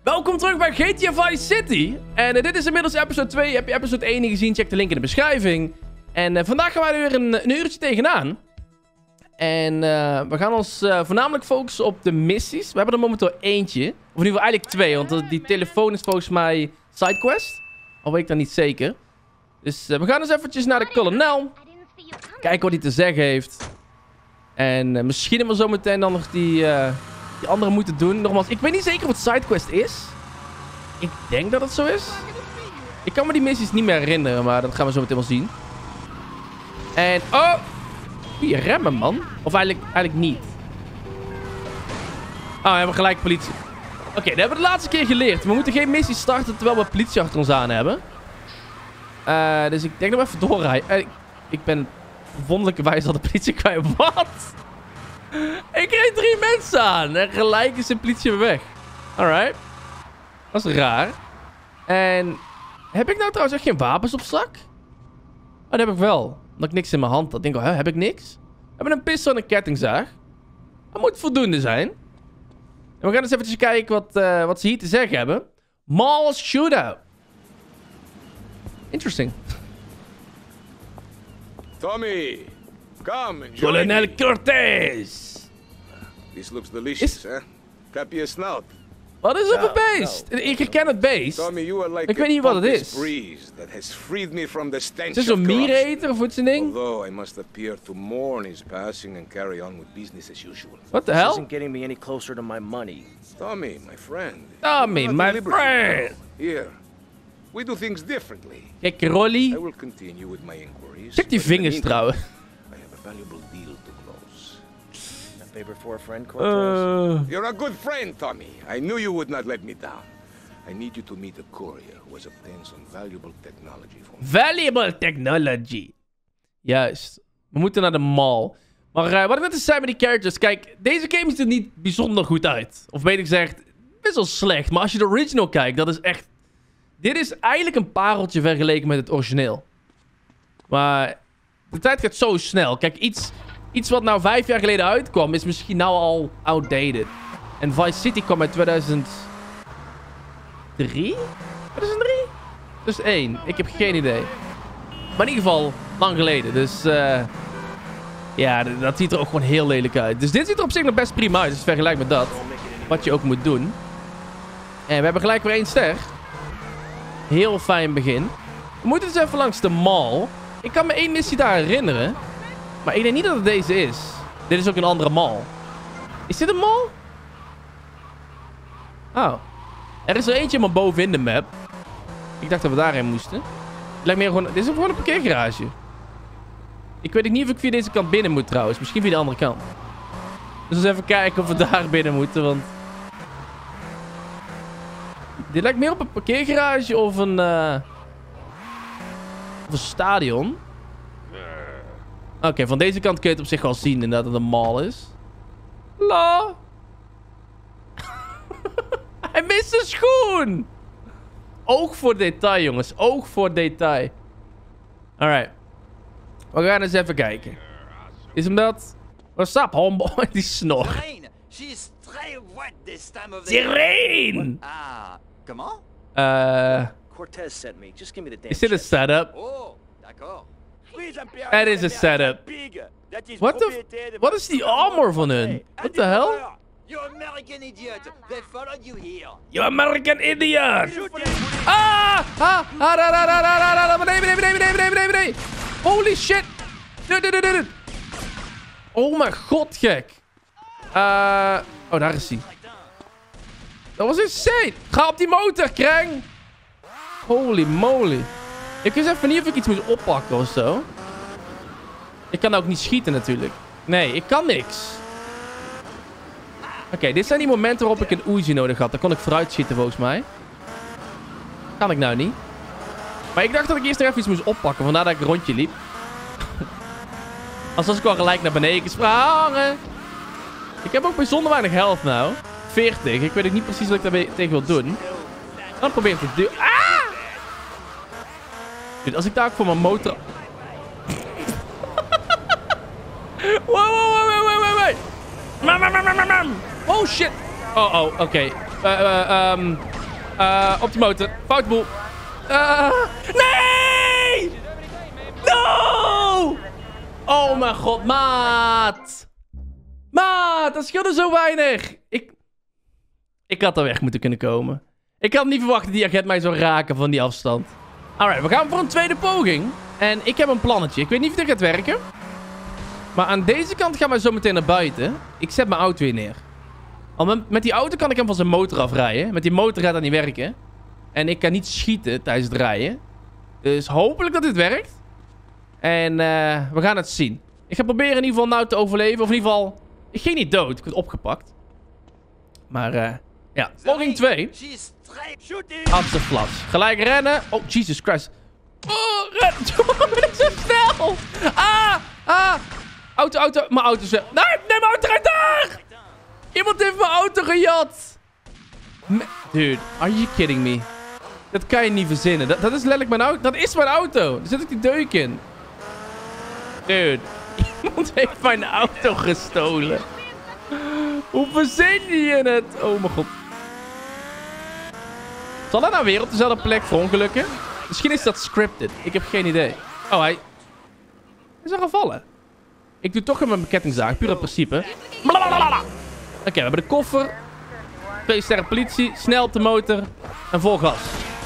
Welkom terug bij GTA Vice City. En dit is inmiddels episode 2. Heb je episode 1 niet gezien? Check de link in de beschrijving. En vandaag gaan wij er weer een uurtje tegenaan. En we gaan ons voornamelijk focussen op de missies. We hebben er momenteel eentje. Of in ieder geval eigenlijk twee. Want die telefoon is volgens mij sidequest. Al weet ik dat niet zeker. Dus we gaan eens eventjes naar de kolonel. Kijken wat hij te zeggen heeft. En misschien hebben we zo meteen dan nog die andere moeten doen. Nogmaals, ik weet niet zeker wat sidequest is. Ik denk dat het zo is. Ik kan me die missies niet meer herinneren, maar dat gaan we zo meteen wel zien. En, oh! Goeie remmen, man. Of eigenlijk niet. Oh, we hebben gelijk politie. Oké, dat hebben we de laatste keer geleerd. We moeten geen missie starten terwijl we politie achter ons aan hebben. Dus ik denk dat we even doorrijden. Ik ben wonderlijkerwijs al de politie kwijt. Wat? Ik reed 3 mensen aan. En gelijk is de politie weer weg. Alright. Dat is raar. En heb ik nou trouwens echt geen wapens op zak? Oh, dat heb ik wel. Omdat ik niks in mijn hand had. Ik denk, heb ik niks? We hebben een pistool en een kettingzaag. Dat moet voldoende zijn. En we gaan eens even kijken wat ze hier te zeggen hebben. Mall shootout. Interesting. Tommy, come and join Colonel me. Cortez. This looks delicious, huh? Clap your snout. Wat is op het beest? Ik herken het beest. Tommy, you are like Ik weet niet wat het is. breeze that has freed me from the stench Is dit zo'n of corruption. miereneter of wat zijn ding? Although I must appear to mourn his passing and carry on with business as usual. What the This hell? isn't getting me any closer to my money. Tommy, my friend. Tommy, Not my deliberately, friend. no. Here, we do things differently. Kijk, Rolly. I will continue with my inquiries. Check die but in the vingers meantime, trouwens. I have a valuable deal to close. A favor for a friend, Cortez? You're a good friend, Tommy. I knew you would not let me down. I need you to meet a courier who has obtained some valuable technology for me. Valuable technology. Juist. We moeten naar de mall. Maar wat ik net eens zei met die characters. Kijk, deze game ziet er niet bijzonder goed uit. Of beter gezegd, best wel slecht. Maar als je de original kijkt, dat is echt... Dit is eigenlijk een pareltje vergeleken met het origineel. Maar de tijd gaat zo snel. Kijk, iets wat nou 5 jaar geleden uitkwam, is misschien nou al outdated. En Vice City kwam uit 2003? 2003? 2001. Ik heb geen idee. Maar in ieder geval, lang geleden. Dus, ja, dat ziet er ook gewoon heel lelijk uit. Dus dit ziet er op zich nog best prima uit. Dus vergelijk met dat. Wat je ook moet doen. En we hebben gelijk weer 1 ster. Heel fijn begin. We moeten dus even langs de mall. Ik kan me 1 missie daar herinneren. Maar ik denk niet dat het deze is. Dit is ook een andere mall. Is dit een mall? Oh. Er is er eentje maar bovenin de map. Ik dacht dat we daarheen moesten. Het lijkt meer gewoon... Dit is gewoon een parkeergarage. Ik weet niet of ik via deze kant binnen moet trouwens. Misschien via de andere kant. Dus eens even kijken of we daar binnen moeten, want... Dit lijkt meer op een parkeergarage of een stadion. Oké, van deze kant kun je het op zich wel zien inderdaad dat het een mall is. La. Hij mist een schoen. Oog voor detail, jongens. Oog voor detail. Alright. We gaan eens even kijken. Is hem dat? What's up, homeboy? Die snor. Sirene, she is très wet this time of the Sirene! Ah, comment? Cortez sent me. Just give me the damn Is dit een check. setup? Oh, d'accord. Het is een setup. Wat is die armor van hun? What the hell? You American idiot! They followed you here. You American idiot! Ah! Beneden. Holy shit! Nee. Oh mijn god, gek. Oh, daar is hij. Dat was insane. Ga op die motor, Krang. Holy moly. Ik wist even niet of ik iets moest oppakken of zo. Ik kan ook niet schieten natuurlijk. Nee, ik kan niks. Oké, dit zijn die momenten waarop ik een Uzi nodig had. Daar kon ik vooruit schieten volgens mij. Kan ik nou niet. Maar ik dacht dat ik eerst nog even iets moest oppakken. Vandaar dat ik een rondje liep. Als ik al gelijk naar beneden gesprongen. Ik heb ook bijzonder weinig health nou. 40. Ik weet ook niet precies wat ik daar tegen wil doen. Dan probeer ik te doen. Ah! Dude, als ik daar ook voor mijn motor... Wow. Oh shit. Oh, oké. Op die motor. Foute boel. Nee! No! Oh mijn god, maat. Maat, dat scheelde zo weinig. Ik had er weg moeten kunnen komen. Ik had niet verwacht dat die agent mij zou raken van die afstand. Alright, we gaan voor een tweede poging. En ik heb een plannetje. Ik weet niet of dit gaat werken. Maar aan deze kant gaan we zo meteen naar buiten. Ik zet mijn auto weer neer. Al met die auto kan ik hem van zijn motor afrijden. Met die motor gaat dat niet werken. En ik kan niet schieten tijdens het rijden. Dus hopelijk dat dit werkt. En we gaan het zien. Ik ga proberen in ieder geval nou te overleven. Of in ieder geval... Ik ging niet dood. Ik werd opgepakt. Maar ja. Poging 2. Amsterdam. Gelijk rennen. Oh, Jesus Christ. Oh, ren. Waarom ben ik zo snel? Auto. Mijn auto is... Nee, mijn auto rijdt daar! Iemand heeft mijn auto gejat. Dude, are you kidding me? Dat kan je niet verzinnen. Dat is letterlijk mijn auto. Dat is mijn auto. Daar zit ik die deuk in. Dude, iemand heeft mijn auto gestolen. Hoe verzin je het? Oh mijn god. Zal dat nou weer op dezelfde plek verongelukken? Misschien is dat scripted. Ik heb geen idee. Oh, hij is al gevallen. Ik doe toch met mijn kettingzaag. Puur uit principe. Oké, we hebben de koffer. 2 sterren politie. Snel op de motor. En vol gas.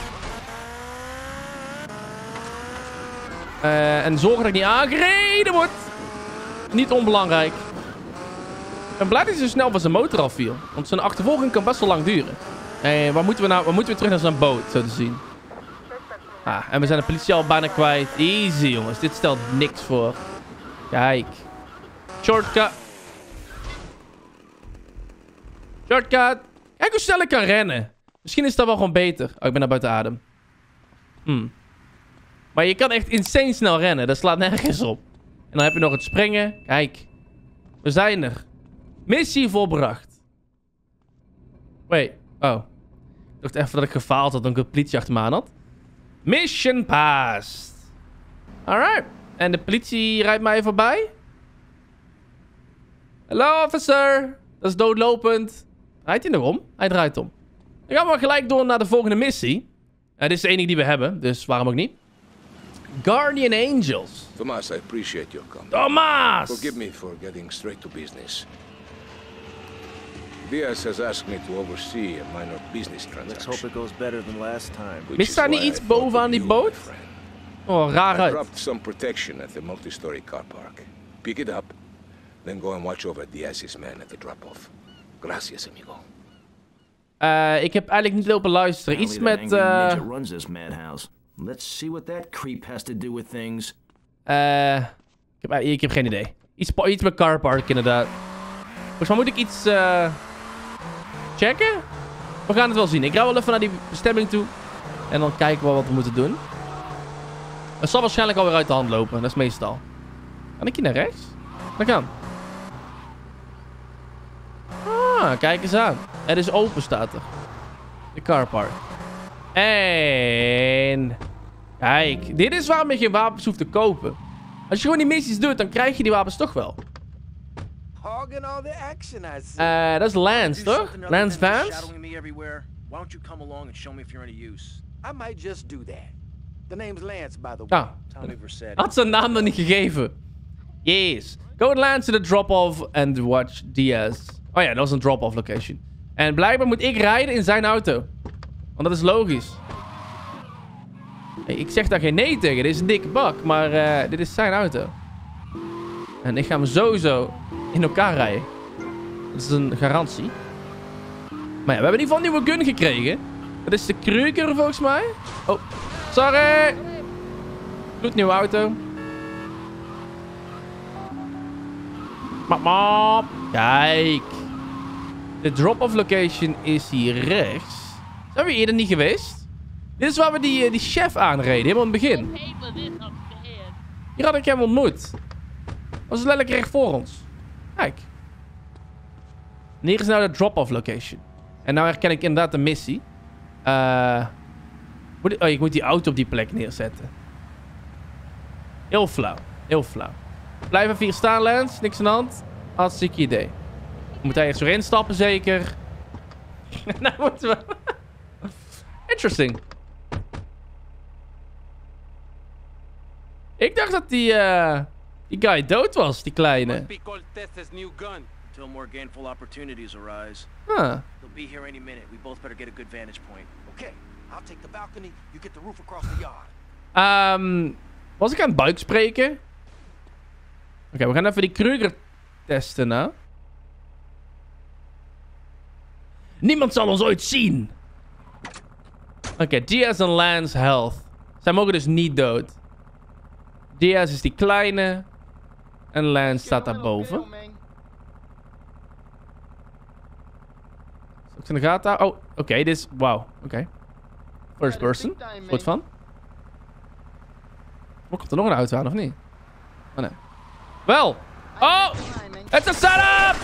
En zorgen dat ik niet aangereden word. Niet onbelangrijk. Ik ben blij dat hij zo snel van zijn motor afviel. Want zijn achtervolging kan best wel lang duren. Waar moeten we nou? We moeten weer terug naar zijn boot, zo te zien. En we zijn de politie al bijna kwijt. Easy, jongens. Dit stelt niks voor. Kijk. Shortcut. Shortcut. Kijk hoe snel ik kan rennen. Misschien is dat wel gewoon beter. Oh, ik ben naar buiten adem. Maar je kan echt insane snel rennen. Dat slaat nergens op. En dan heb je nog het springen. Kijk. We zijn er. Missie volbracht. Wait. Oh. Ik dacht even dat ik gefaald had. Dan ik de politie achter me aan had. Mission passed. Alright. En de politie rijdt mij voorbij. Hallo, officer. Dat is doodlopend. Rijdt hij nog om? Hij draait om. Dan gaan we gelijk door naar de volgende missie. Dit is de enige die we hebben. Dus waarom ook niet? Guardian Angels. Tomas, I appreciate your comment. Thomas! Forgive me for getting straight to business. Diaz has asked me to oversee a minor business Let's transaction. hope it goes better than last time. which Mist is daar niet why I iets thought boven of aan die you, my boot? friend. Oh, raar I uit. dropped some protection at the multi-story car park. Pick it up, then go and watch over Diaz's men at the drop-off. Gracias, amigo. Ik heb eigenlijk niet lopen luisteren. Iets met... runs this madhouse. Let's see what that creep has to do with things. Ik heb geen idee. Iets met car park, inderdaad. Volgens mij moet ik iets checken. We gaan het wel zien. Ik ga wel even naar die bestemming toe. En dan kijken we wat we moeten doen. Het zal waarschijnlijk alweer uit de hand lopen. Dat is meestal. Kan ik hier naar rechts? Dat kan. Kijk eens aan. Het is open, staat er. De carpark. En... Kijk, dit is waarom je geen wapens hoeft te kopen. Als je gewoon die missies doet, dan krijg je die wapens toch wel. Hogging all the action, I see. Dat is Lance, Do toch? something other Lance than just Vance? shadowing me everywhere. Why don't you come along and show me if you're any use? I might just do that. The name's Lance, by the way. Ah, Tommy Vercetti. had zijn naam nog niet gegeven. Yes. Go with Lance to the drop-off and watch Diaz. Oh ja, dat was een drop-off location. En blijkbaar moet ik rijden in zijn auto. Want dat is logisch. Hey, ik zeg daar geen nee tegen. Dit is een dikke bak. Maar dit is zijn auto. En ik ga hem sowieso in elkaar rijden. Dat is een garantie. Maar ja, we hebben in ieder geval een nieuwe gun gekregen. Dat is de Kruger volgens mij. Oh, sorry. Goed, nieuwe auto. Map. Kijk. De drop-off location is hier rechts. Zijn we eerder niet geweest? Dit is waar we die chef aanreden, helemaal in het begin. Hier had ik hem ontmoet. Dat was letterlijk recht voor ons. Kijk. En hier is nou de drop-off location. En nou herken ik inderdaad de missie. Ik moet die auto op die plek neerzetten. Heel flauw. Heel flauw. Blijf even hier staan, Lance. Niks aan de hand. Hartstikke idee. Moet hij er zo instappen, zeker? Nou moeten we... Interesting. Ik dacht dat die guy dood was, die kleine. Until more gainful opportunities arise. Huh. They'll be here any minute. We both better get a good vantage point. Okay, I'll take the balcony. You get the roof across the yard. Was ik aan het buik spreken? Oké, we gaan even die Kruger testen, hè. Niemand zal ons ooit zien. Oké, Diaz en Lance health. Zij mogen dus niet dood. Diaz is die kleine. En Lance staat daarboven. Ook in de gaten houden. Oh, oké, dit is... Wauw, oké. First person. Goed van. Komt er nog een auto aan, of niet? Oh, nee. Wel! Oh! Het is een setup!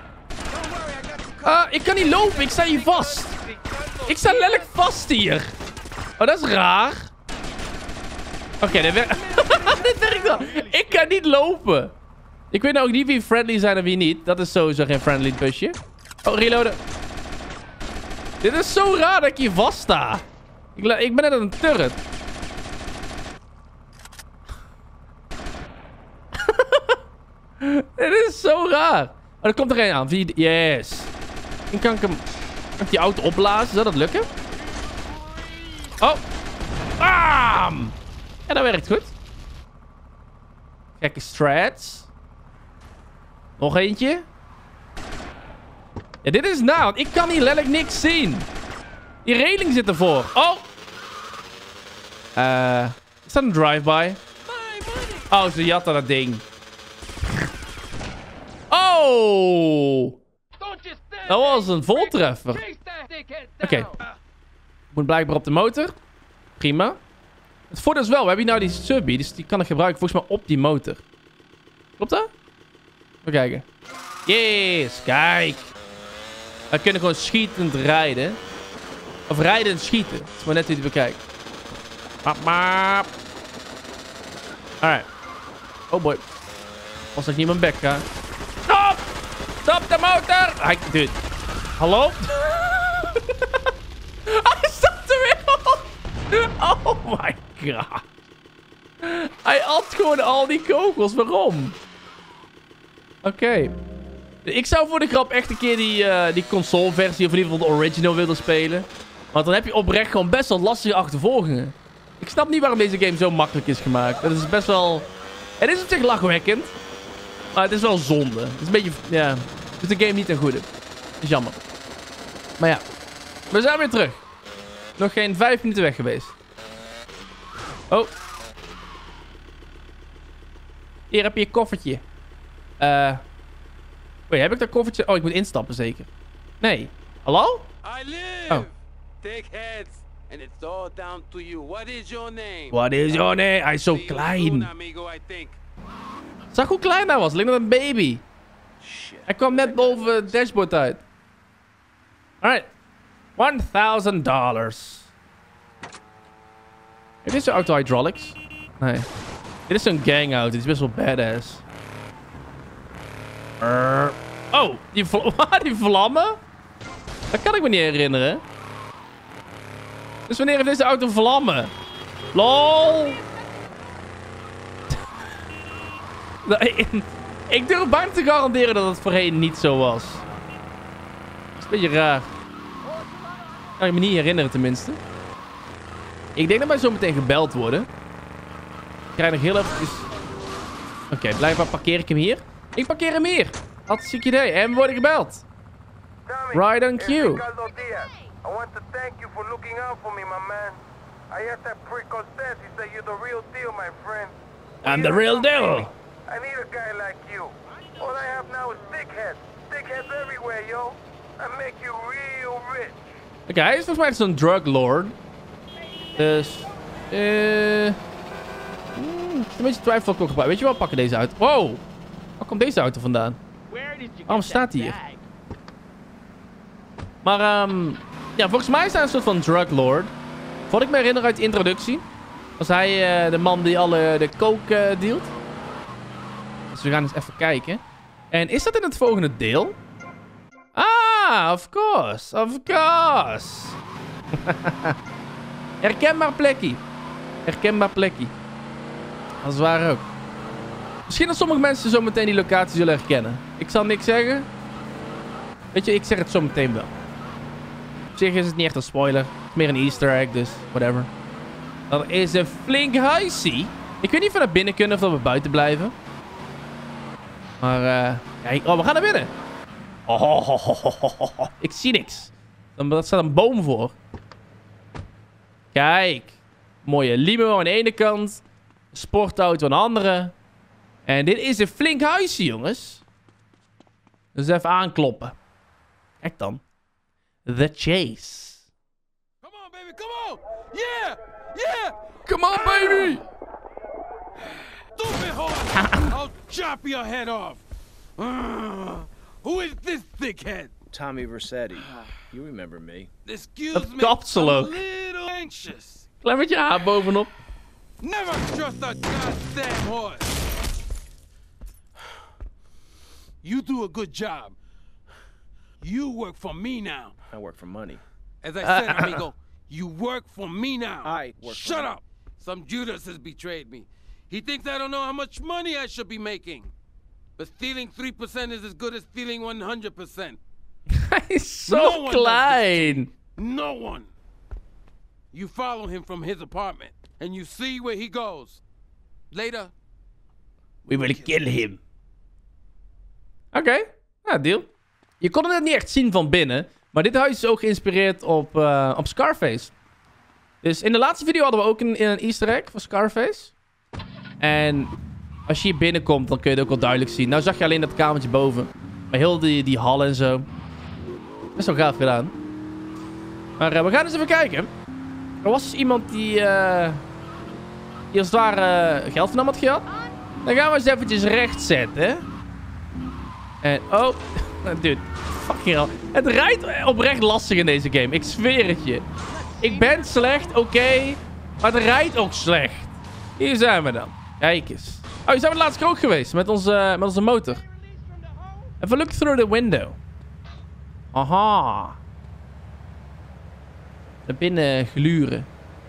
Ik kan niet lopen. Ik sta hier vast. Ik sta letterlijk vast hier. Oh, dat is raar. Oké, dit werkt... dit werkt wel. Ik kan niet lopen. Ik weet nou ook niet wie friendly zijn en wie niet. Dat is sowieso geen friendly busje. Oh, reloaden. Dit is zo raar dat ik hier vast sta. Ik ben net een turret. Dit is zo raar. Oh, er komt er een aan. Yes. Dan kan ik die auto opblazen. Zou dat lukken? Oh. Bam! Ja, dat werkt goed. Gekke strats. Nog eentje. Ja, dit is na, want ik kan hier letterlijk niks zien. Die reling zit ervoor. Oh. Is dat een drive-by? Oh, ze jatten dat ding. Oh. Dat was een voltreffer. Oké. Moet blijkbaar op de motor. Prima. Het voordeel is wel, we hebben hier nou die subby. Dus die kan ik gebruiken volgens mij op die motor. Klopt dat? Even kijken. Yes, kijk. We kunnen gewoon schietend rijden. Of rijden en schieten. Het is maar net hoe je het bekijkt. Alright. Oh boy. Als ik niet mijn bek ga. Stop! Stop de motor! Dude. Hallo? Hij staat er weer op! Oh my god. Hij at gewoon al die kogels. Waarom? Oké. Ik zou voor de grap echt een keer die console-versie, of in ieder geval de original willen spelen. Want dan heb je oprecht gewoon best wel lastige achtervolgingen. Ik snap niet waarom deze game zo makkelijk is gemaakt. Dat is best wel... Het is op zich lachwekkend. Maar het is wel zonde. Het is een beetje... Ja. Het is de game niet ten goede. Dat is jammer. Maar ja. We zijn weer terug. Nog geen 5 minuten weg geweest. Oh. Hier heb je je koffertje. Wait, heb ik dat koffertje? Oh, ik moet instappen zeker. Nee. Hallo? I live. Oh. Take heads. And it's all down to you. What is your name? What is your name? Hij is zo See you klein. soon, amigo, I think. Zag hoe klein hij was. Leek net een baby. Shit. Hij kwam net boven het dashboard uit. Alright. $1,000. Dit is de auto hydraulics. Nee. Dit is zo'n gang auto. Die is best wel badass. Oh, die vlammen? Dat kan ik me niet herinneren. Dus wanneer heeft deze auto vlammen? LOL. Ik durf bijna te garanderen dat het voorheen niet zo was. Dat is een beetje raar. Kan ik me niet herinneren tenminste. Ik denk dat wij zo meteen gebeld worden. Ik krijg nog heel even... Oké, blijkbaar parkeer ik hem hier. Ik parkeer hem hier. Hartstikke idee. En we worden gebeld. Right on cue. Ricardo Diaz. I want to thank you for looking out for me, my man. I asked that prick Cortez. He said you're the real deal, my friend. I'm the real deal. I need a guy like you. All I have now is dickheads. Dickheads everywhere, yo. I make you real rich. Oké, hij is volgens mij zo'n drug lord. Dus... een beetje twijfel ook gebruiken. Weet je wel, pakken deze uit. Wow. Waar komt deze auto vandaan? Waarom staat hij hier? Maar, ja, volgens mij is hij een soort van drug lord. Wat ik me herinner uit de introductie, was hij de man die de coke dealt. Dus we gaan eens even kijken. En is dat in het volgende deel? Ah, of course. Of course. Herkenbaar plekje. Herkenbaar plekje. Dat is waar ook. Misschien dat sommige mensen zo meteen die locatie zullen herkennen. Ik zal niks zeggen. Weet je, ik zeg het zo meteen wel. Op zich is het niet echt een spoiler. Het is meer een easter egg, dus whatever. Dat is een flink huisje. Ik weet niet of we naar binnen kunnen of dat we buiten blijven. Maar, kijk. Oh, we gaan naar binnen. Oh, ik zie niks. Er staat een boom voor. Kijk. Mooie limo aan de ene kant. Een sportauto aan de andere. En dit is een flink huisje, jongens. Dus even aankloppen. Kijk dan. The Chase. Come on, baby, come on! Yeah! Yeah! Come on, baby! Stupid horse! I'll chop your head off! Who is this thickhead? Tommy Vercetti. You remember me. Excuse Dat me, kapsel I'm ook. a little anxious. Klein beetje haar bovenop. Never trust a goddamn horse. You do a good job. You work for me now. I work for money. As I said, amigo, you work for me now. I work for Shut me. up. Some Judas has betrayed me. He thinks I don't know how much money I should be making. But stealing 3% is as good as stealing 100%. Hij is zo No one klein. No one. You follow him from his apartment, and you see where he goes. Later. We will kill him. Oké. Ja, deal. Je kon het niet echt zien van binnen. Maar dit huis is ook geïnspireerd op Scarface. Dus in de laatste video hadden we ook een easter egg van Scarface. En als je hier binnenkomt, dan kun je het ook wel duidelijk zien. Nou zag je alleen dat kamertje boven. Maar heel die hal en zo. Best wel gaaf gedaan. Maar we gaan eens even kijken. Er was dus iemand die als het ware geld van hem had gehad. Dan gaan we eens eventjes recht zetten. En oh, dude, fucking hell. Het rijdt oprecht lastig in deze game. Ik zweer het je. Ik ben slecht, oké. Maar het rijdt ook slecht. Hier zijn we dan. Kijk eens. Oh, hier zijn we laatst ook geweest met onze motor. Even look through the window. Aha. Naar binnen gluren.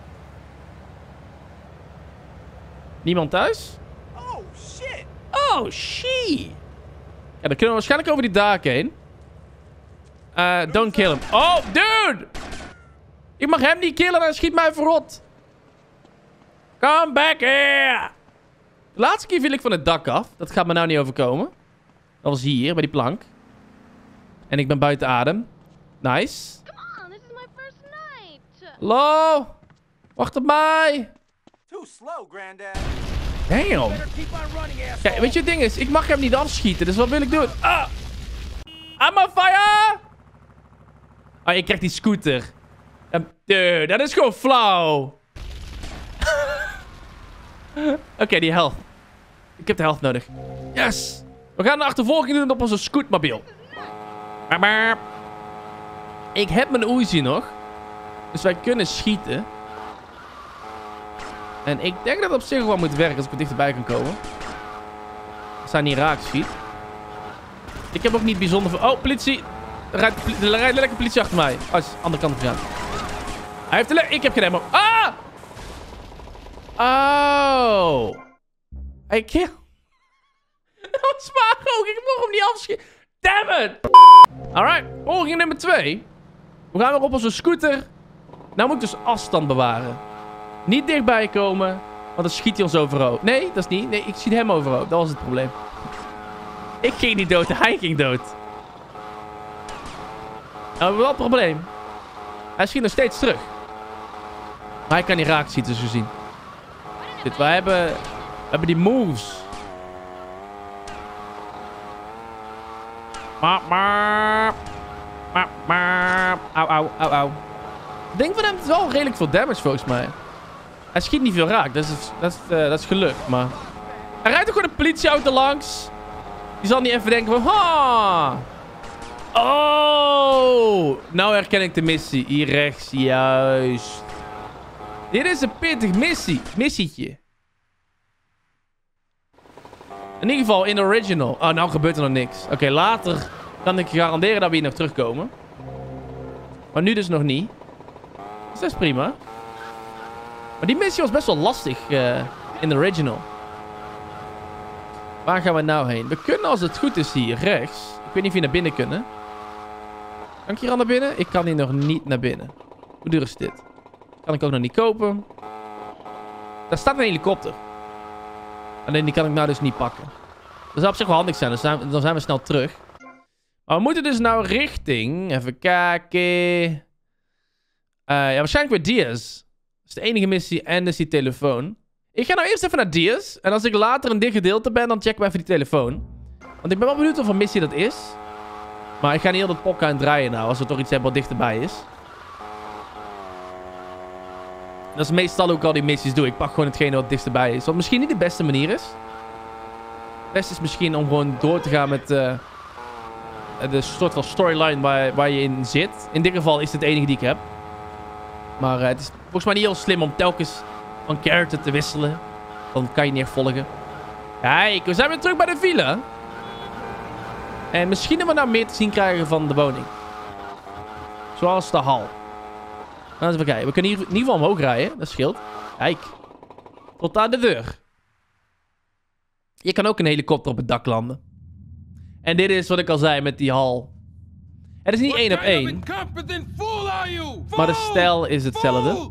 Niemand thuis? Oh, shit! Oh, shit. Ja, dan kunnen we waarschijnlijk over die daken heen. Don't kill him. Oh, dude! Ik mag hem niet killen, hij schiet mij verrot. Come back here! De laatste keer viel ik van het dak af. Dat gaat me nou niet overkomen. Dat was hier, bij die plank. En ik ben buiten adem. Nice. Come on, this is my first night. Hallo? Wacht op mij. Too slow, Granddad. Damn. Better keep on running, asshole. Kijk, weet je het ding is? Ik mag hem niet afschieten, dus wat wil ik doen? Ah! I'm on fire! Oh, je krijgt die scooter. Dude, dat is gewoon flauw. Oké, die health. Ik heb de health nodig. Yes! We gaan de achtervolging doen op onze scootmobiel. Ik heb mijn Uzi nog. Dus wij kunnen schieten. En ik denk dat het op zich wel moet werken als ik er dichterbij kan komen. We staan niet raak, schiet. Ik heb ook niet bijzonder veel... Oh, politie! Er rijdt lekker politie achter mij. Oh, is de andere kant gegaan. Hij heeft de... Ik heb geen ammo. Ah! Oh. Hij kill. Dat was maar ook. Ik mocht hem niet afschieten. Damn it. Alright. Volging nummer 2. We gaan weer op onze scooter. Nou moet ik dus afstand bewaren. Niet dichtbij komen. Want dan schiet hij ons overhoop. Nee, dat is niet. Nee, ik schiet hem overhoop. Dat was het probleem. Ik ging niet dood. Hij ging dood. Nou, we hebben wel een probleem. Hij schiet nog steeds terug. Maar hij kan niet raak schieten, zo zien. We hebben die moves. Au, au, au, au. Ik denk van hem is wel redelijk veel damage volgens mij. Hij schiet niet veel raak. Dat is gelukt, maar... Er rijdt ook gewoon een politieauto langs. Die zal niet even denken van... Ha! Oh! Nou herken ik de missie. Hier rechts, juist. Dit is een pittig missietje. In ieder geval in de original. Oh, nou gebeurt er nog niks. Oké, later kan ik garanderen dat we hier nog terugkomen. Maar nu dus nog niet. Dus dat is prima. Maar die missie was best wel lastig in de original. Waar gaan we nou heen? We kunnen als het goed is hier rechts. Ik weet niet of we naar binnen kunnen. Kan ik hier al naar binnen? Ik kan hier nog niet naar binnen. Hoe duur is dit? Kan ik ook nog niet kopen. Daar staat een helikopter. Alleen die kan ik nou dus niet pakken. Dat zou op zich wel handig zijn. Dan zijn we snel terug. Maar we moeten dus nou richting... Even kijken. Ja, waarschijnlijk weer Diaz. Dat is de enige missie. En dus die telefoon. Ik ga nou eerst even naar Diaz. En als ik later een dit gedeelte ben, dan checken we even die telefoon. Want ik ben wel benieuwd of een missie dat is. Maar ik ga niet heel dat pok aan draaien nou. Als er toch iets hebben wat dichterbij is. Dat is meestal ook al die missies doe. Ik pak gewoon hetgene wat dichterbij is. Wat misschien niet de beste manier is. Het beste is misschien om gewoon door te gaan met... de soort van storyline waar je in zit. In dit geval is het de enige die ik heb. Maar het is volgens mij niet heel slim om telkens van character te wisselen. Dan kan je niet echt volgen. Kijk, we zijn weer terug bij de villa. En misschien dat we nou meer te zien krijgen van de woning. Zoals de hal. Nou, even kijken. We kunnen hier in ieder geval omhoog rijden. Dat scheelt. Kijk. Tot aan de deur. Je kan ook een helikopter op het dak landen. En dit is wat ik al zei met die hal. Het is niet 1 op 1. Maar de stijl is hetzelfde.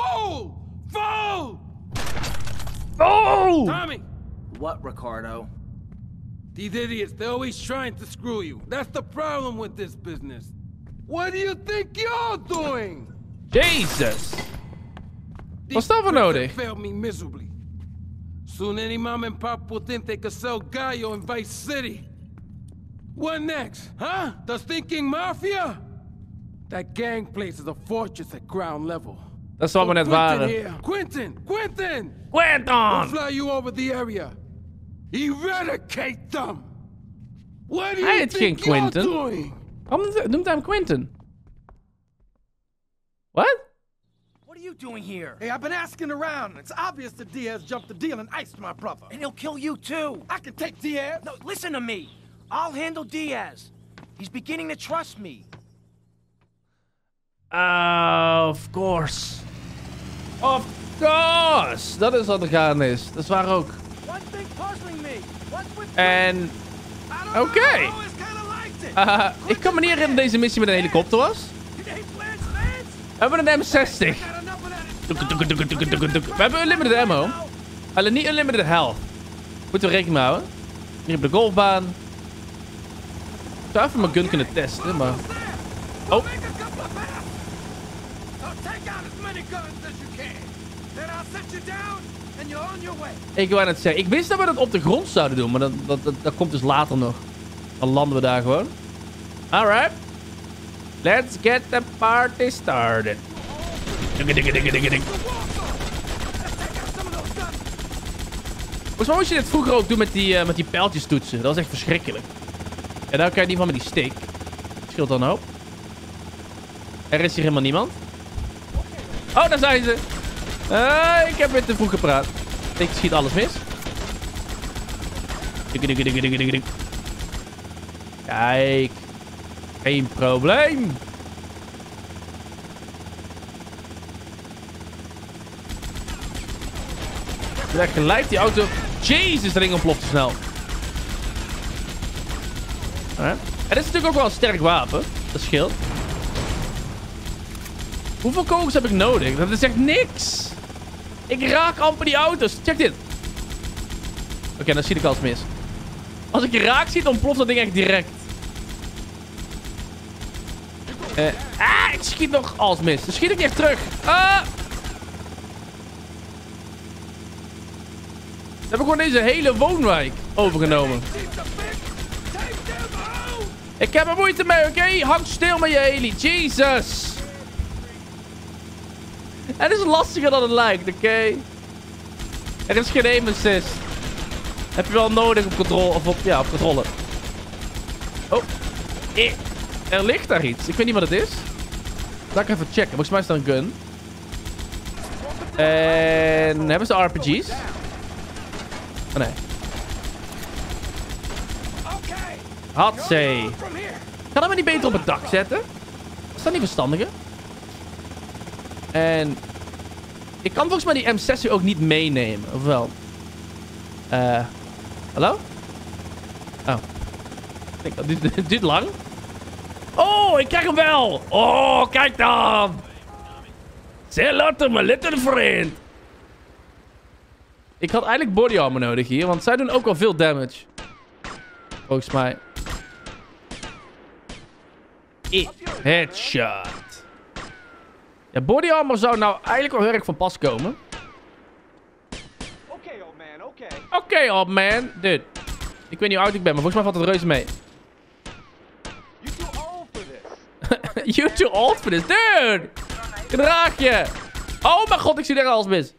Oh! Tommy! What, Ricardo? These idiots, they're always trying to screw you. That's the problem with this business. What do you think you're doing? Jezus. Wat is dat voor nodig? Failed me miserably. Soon any mom and pop will think they could sell Gallo in Vice City. What next, huh? The Thinking Mafia? That gang place is a fortress at ground level. Dat is wat we net waren. Quentin! Quentin! We'll fly you over the area. Eradicate them! What do you think you're doing? Waarom noemt hij hem Quentin? What? What are you doing here? Hey, I've been asking around. It's obvious that Diaz jumped the deal and iced my brother. And he'll kill you too. I can take Diaz. No, listen to me. I'll handle Diaz. He's beginning to trust me. Of course. Of course. Dat is wat er gaande is. Dat is waar ook. One thing puzzling me. What's with En... Oké. Ik kan me niet herinneren dat deze missie met een helikopter was. We hebben een M60. We hebben unlimited ammo. Alleen niet unlimited health. Moeten we rekening mee houden. Hier op de golfbaan. Ik zou even mijn gun kunnen testen, maar... Oh. Ik wou net zeggen, ik wist dat we dat op de grond zouden doen, maar dat komt dus later nog. Dan landen we daar gewoon. Alright. Let's get the party started. Volgens mij moest je dit vroeger ook doen met die pijltjes toetsen. Dat was echt verschrikkelijk. En dan kan je in ieder geval met die stick. Scheelt dan ook. Er is hier helemaal niemand. Oh, daar zijn ze. Ik heb weer te vroeg gepraat. Ik schiet alles mis. Kijk. Geen probleem. Leg gelijk die auto. Jezus, dat ding ontploft te snel. En dit is natuurlijk ook wel een sterk wapen. Dat scheelt. Hoeveel kogels heb ik nodig? Dat is echt niks. Ik raak amper die auto's. Check dit. Oké, dan schiet ik alles mis. Als ik je raak zie, dan ontploft dat ding echt direct. Ik schiet nog alles mis. Dan schiet ik echt terug. We hebben gewoon deze hele woonwijk overgenomen. Ik heb er moeite mee, oké? Hang stil met je heli. Jesus. Het is lastiger dan het lijkt, oké? Er is geen aim assist. Heb je wel nodig op controle. Of op controle. Oh. Er ligt daar iets. Ik weet niet wat het is. Laat ik even checken. Volgens mij is dat een gun. En hebben ze RPG's? Oh nee. Hatsé. Ga dat maar niet beter op het dak zetten? Is dat niet verstandiger? En... Ik kan volgens mij die M16 ook niet meenemen, of wel? Hallo? Oh. Ik denk, dat duurt lang. Oh, ik krijg hem wel. Oh, kijk dan. Say hello to my little friend. Ik had eigenlijk body armor nodig hier, want zij doen ook wel veel damage. Volgens mij. Headshot. Ja, body armor zou nou eigenlijk wel heel erg van pas komen. Oké, old man. Dude. Ik weet niet hoe oud ik ben, maar volgens mij valt het reuze mee. You too old for this. Dude. Gedraag je. Oh mijn god, ik zie er alles mis.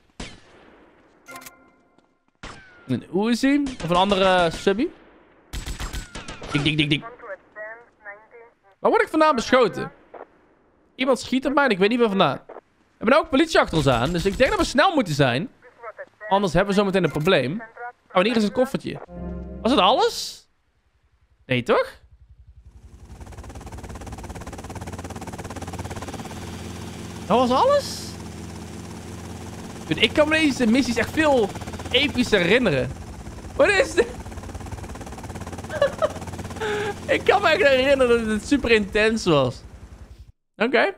Een Uzi. Of een andere subby. Dik. Waar word ik vandaan beschoten? Iemand schiet op mij en ik weet niet waar vandaan. We hebben ook politie achter ons aan, dus ik denk dat we snel moeten zijn. Anders hebben we zometeen een probleem. Oh, en hier is het koffertje. Was het alles? Nee, toch? Dat was alles? Dude, ik kan me deze missies echt veel episch herinneren. Wat is dit? Ik kan me echt herinneren dat het super intens was. Oké.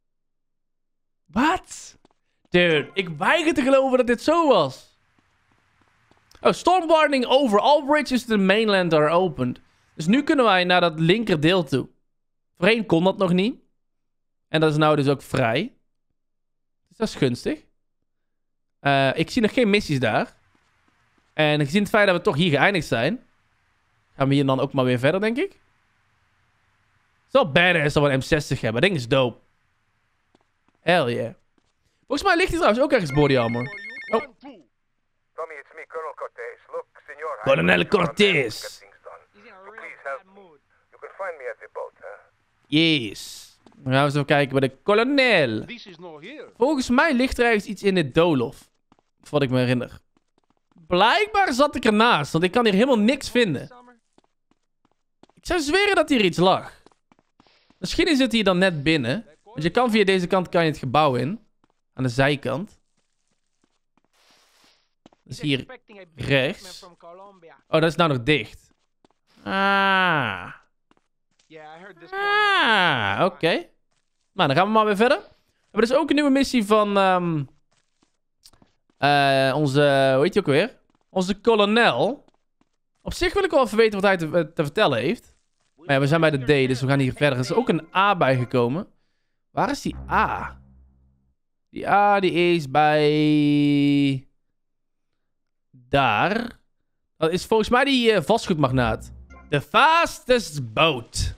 Wat? Dude, ik weiger te geloven dat dit zo was. Oh, storm warning over. All bridges to the mainland are opened. Dus nu kunnen wij naar dat linkerdeel toe. Voorheen kon dat nog niet. En dat is nou dus ook vrij. Dus dat is gunstig. Ik zie nog geen missies daar. En gezien het feit dat we toch hier geëindigd zijn, gaan we hier dan ook maar weer verder, denk ik. Het is wel badass dat we een M60 hebben. Dat ding is dope. Hell yeah. Volgens mij ligt hier trouwens ook ergens body armor. Oh. Tommy, it's me, Colonel Cortez. Look, senor. Colonel Cortez. You can find me at the boat, huh? Yes. Dan gaan we eens even kijken bij de kolonel. Volgens mij ligt er ergens iets in dit doolhof. Of wat ik me herinner. Blijkbaar zat ik ernaast, want ik kan hier helemaal niks vinden. Ik zou zweren dat hier iets lag. Misschien is het hier dan net binnen. Want je kan via deze kant het gebouw in. Aan de zijkant. Dus hier rechts. Oh, dat is nou nog dicht. Ah. Ah, oké. Nou, dan gaan we maar weer verder. We hebben dus ook een nieuwe missie van onze, hoe heet je ook weer? Onze kolonel. Op zich wil ik wel even weten wat hij te vertellen heeft. Maar ja, we zijn bij de D, dus we gaan hier verder. Er is ook een A bijgekomen. Waar is die A? Die A, die is bij... Daar. Dat is volgens mij die vastgoedmagnaat. The fastest boat.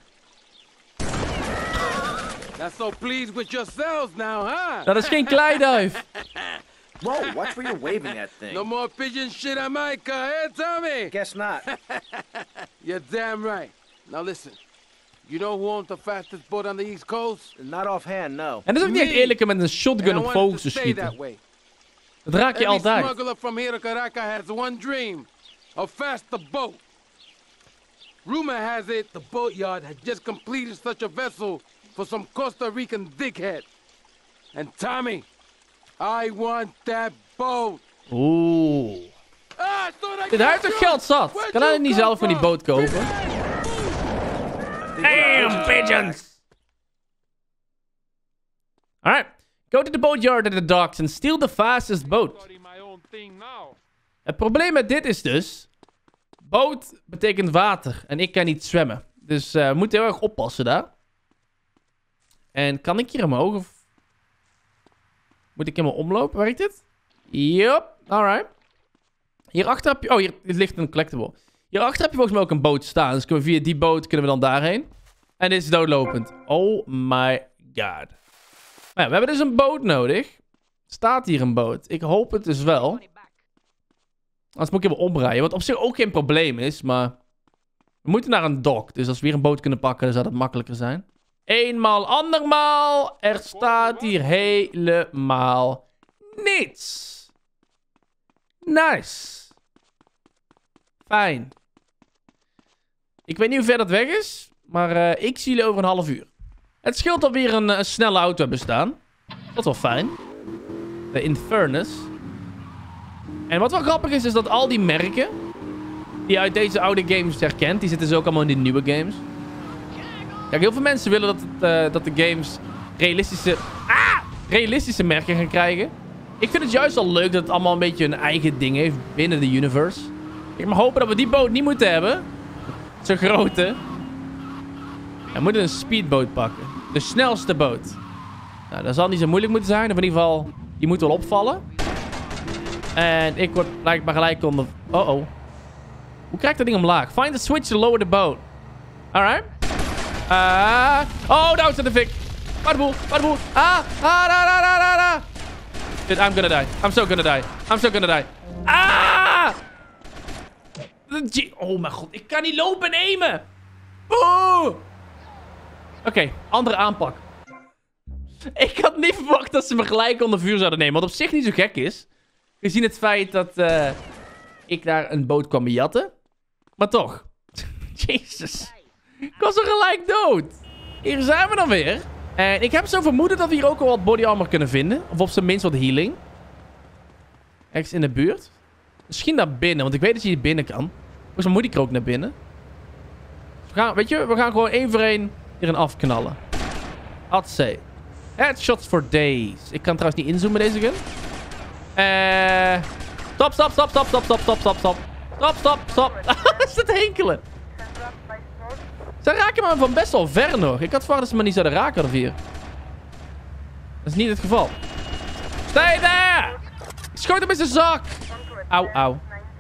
That's so pleased with yourselves now, huh? Dat is geen kleiduif. Whoa, watch where you're waving that thing. No more pigeon shit on my car, eh, Tommy? Guess not. You're damn right. Now listen. You know who owns the fastest boat on the East Coast? Not offhand, no. En dat is ook niet echt eerlijk om met een shotgun op vogels te schieten. Dat raak je altijd. Every smuggler from here to Caracas has one dream. A faster boat. Rumor has it the boatyard has just completed such a vessel for some Costa Rican dickhead. And Tommy, I want that boat. Oeh. Hij heeft toch geld zat? Kan hij niet zelf van die boot kopen? Damn, pigeons! Alright. Go to the boatyard at the docks and steal the fastest boat. Het probleem met dit is dus... Boot betekent water. En ik kan niet zwemmen. Dus we moeten heel erg oppassen daar. En kan ik hier omhoog? Of... Moet ik helemaal omlopen? Werkt dit? Yup. Alright. Hierachter heb je... Oh, hier ligt een collectible. Hierachter heb je volgens mij ook een boot staan. Dus kunnen we via die boot kunnen we dan daarheen. En dit is doodlopend. Oh my god. Maar ja, we hebben dus een boot nodig. Staat hier een boot? Ik hoop het dus wel. Anders moet ik even omrijden. Wat op zich ook geen probleem is, maar... We moeten naar een dock. Dus als we weer een boot kunnen pakken, dan zou dat makkelijker zijn. Eenmaal, andermaal. Er staat hier helemaal niets. Nice. Fijn. Ik weet niet hoe ver dat weg is. Maar ik zie jullie over een half uur. Het scheelt dat we weer een snelle auto hebben staan. Dat is wel fijn. De Infernus. En wat wel grappig is dat al die merken... die je uit deze oude games herkent... die zitten dus ook allemaal in die nieuwe games. Kijk, heel veel mensen willen dat de games realistische merken gaan krijgen. Ik vind het juist al leuk dat het allemaal een beetje een eigen ding heeft binnen de universe. Ik mag hopen dat we die boot niet moeten hebben. Zo'n grote. We moeten een speedboot pakken. De snelste boot. Nou, dat zal niet zo moeilijk moeten zijn. Of in ieder geval, die moet wel opvallen. En ik word blijkbaar gelijk onder... Oh. Hoe krijg ik dat ding omlaag? Find the switch to lower the boat. Alright. Oh, daar staat de fik. Waar de boel. Shit, I'm gonna die. I'm so gonna die. Oh mijn god, ik kan niet lopen en aimen. Oké, andere aanpak. Ik had niet verwacht dat ze me gelijk onder vuur zouden nemen. Wat op zich niet zo gek is. Gezien het feit dat ik daar een boot kwam bejatten. Maar toch. Jezus. Ik was er gelijk dood. Hier zijn we dan weer. En ik heb zo vermoeden dat we hier ook al wat body armor kunnen vinden. Of op zijn minst wat healing. Ergens in de buurt. Misschien naar binnen, want ik weet dat je hier binnen kan. Volgens mij moet ik er ook naar binnen. Dus we gaan gewoon één voor één hierin afknallen. Hatsé. Headshots for days. Ik kan trouwens niet inzoomen deze gun. Stop. Is dat henkelen? Ze raken me van best wel ver nog. Ik had verwacht dat ze me niet zouden raken of hier. Dat is niet het geval. Stay there! Ik schoot hem in zijn zak. Auw.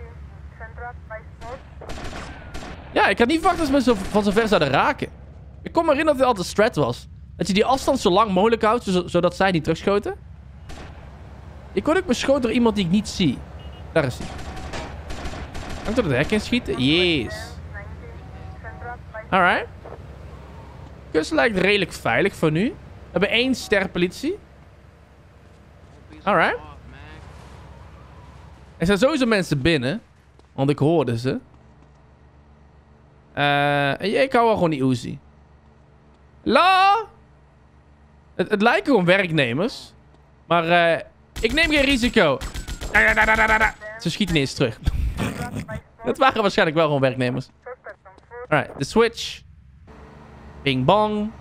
Ja, ik had niet verwacht dat ze me van zo ver zouden raken. Ik kon me herinneren dat het altijd strat was. Dat je die afstand zo lang mogelijk houdt, zodat zij niet terugschoten. Ik word ook beschoten door iemand die ik niet zie. Daar is hij. Kan ik door het hek in schieten? Yes. Alright. Kust lijkt redelijk veilig voor nu. We hebben 1 ster politie. Alright. Er zijn sowieso mensen binnen. Want ik hoorde ze. Ik hou wel gewoon die Uzi. La! Het lijken gewoon werknemers. Maar ik neem geen risico. Ze schieten niet eens terug. Het waren waarschijnlijk wel gewoon werknemers. Alright, de switch. Bing bong.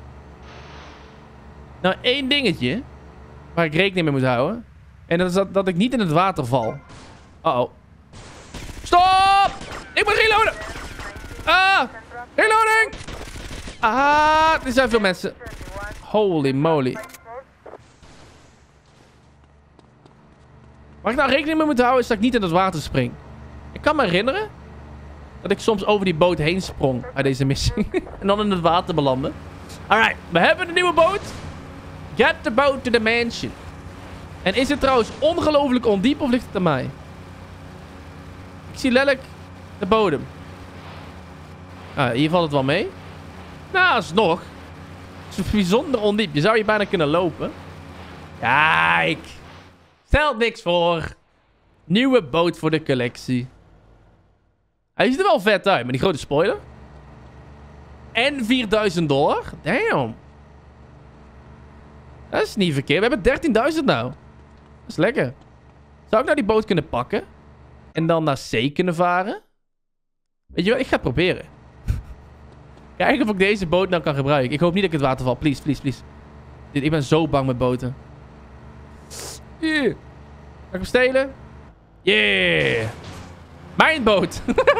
Nou, 1 dingetje. Waar ik rekening mee moet houden. En dat is dat ik niet in het water val. Uh-oh. Stop! Ik moet reloaden! Reloading! Er zijn veel mensen. Holy moly. Waar ik nou rekening mee moet houden is dat ik niet in het water spring. Ik kan me herinneren dat ik soms over die boot heen sprong uit deze missie. En dan in het water belandde. Alright, we hebben een nieuwe boot. Get the boat to the mansion. En is het trouwens ongelooflijk ondiep of ligt het aan mij? Ik zie letterlijk de bodem. Hier valt het wel mee. Nou, alsnog. Het is bijzonder ondiep. Je zou hier bijna kunnen lopen. Kijk. Stelt niks voor. Nieuwe boot voor de collectie. Hij ziet er wel vet uit, met die grote spoiler. En $4.000. Damn. Dat is niet verkeerd. We hebben 13.000 nou. Dat is lekker. Zou ik nou die boot kunnen pakken? En dan naar zee kunnen varen? Weet je wat? Ik ga het proberen. Kijken of ik deze boot nou kan gebruiken. Ik hoop niet dat ik het water val. Please, please, please. Ik ben zo bang met boten. Kan ik hem stelen? Yeah. Mijn boot.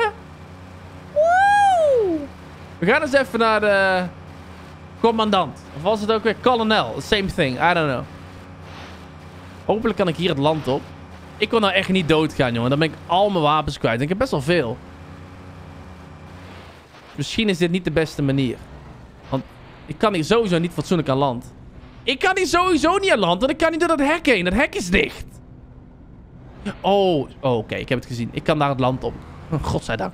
Woe! We gaan eens even naar de commandant. Of was het ook weer kolonel? Same thing. I don't know. Hopelijk kan ik hier het land op. Ik wil nou echt niet doodgaan, jongen. Dan ben ik al mijn wapens kwijt. En ik heb best wel veel. Misschien is dit niet de beste manier. Want ik kan hier sowieso niet fatsoenlijk aan land. Ik kan hier sowieso niet aan land. Want ik kan niet door dat hek heen. Dat hek is dicht. Oh, oké. Ik heb het gezien. Ik kan daar het land op. Godzijdank.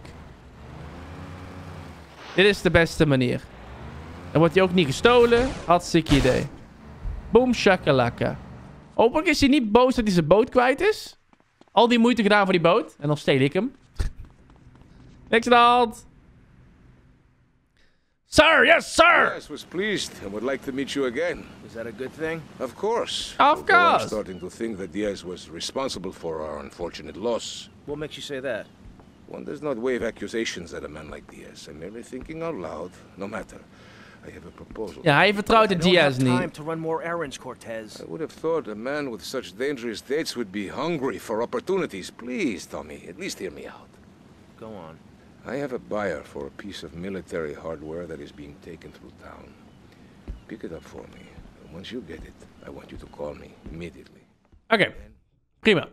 Dit is de beste manier. Dan wordt hij ook niet gestolen. Hartstikke idee. Boom shakalaka. Hopelijk is hij niet boos dat hij zijn boot kwijt is. Al die moeite gedaan voor die boot. En dan steel ik hem. Niks aan de hand. Sir, yes, sir! Diaz was pleased and would like to meet you again. Is that a good thing? Of course. Of Although I'm course. starting to think that Diaz was responsible for our unfortunate loss. What makes you say that? One does not wave accusations at a man like Diaz. I'm merely thinking out loud. No matter. I have a proposal. Ja, hij vertrouwt de I don't Diaz have time niet. to run more errands, Cortez. I would have thought a man with such dangerous dates would be hungry for opportunities. Please, Tommy, at least hear me out. Go on. I have a buyer for a piece of military hardware that is being taken through town. Pick it up for me. And once you get it, I want you to call me immediately. Oké, prima.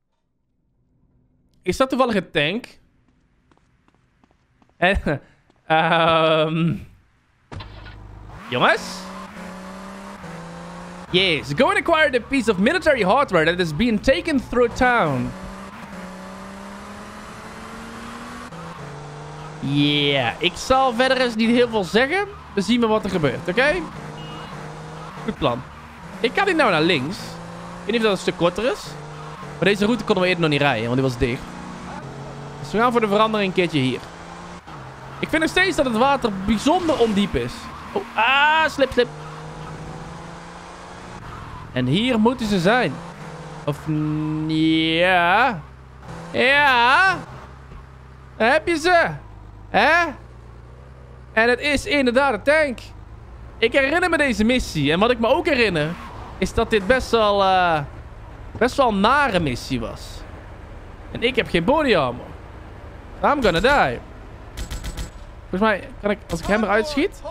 Is dat toevallig een tank? Jongens? Yes, go and acquire the piece of military hardware that is being taken through town. Yeah, ik zal verder eens niet heel veel zeggen. We zien maar wat er gebeurt, oké? Goed plan. Ik kan niet nou naar links. Ik weet niet of dat een stuk korter is. Maar deze route konden we eerder nog niet rijden, want die was dicht. Dus we gaan voor de verandering een keertje hier. Ik vind nog steeds dat het water bijzonder ondiep is. Oh, slip. En hier moeten ze zijn. Of, ja. Ja. Daar heb je ze. Hè? En het is inderdaad een tank. Ik herinner me deze missie. En wat ik me ook herinner, is dat dit best wel een nare missie was. En ik heb geen body armor. I'm gonna die. Volgens mij kan ik, als ik hem eruit schiet...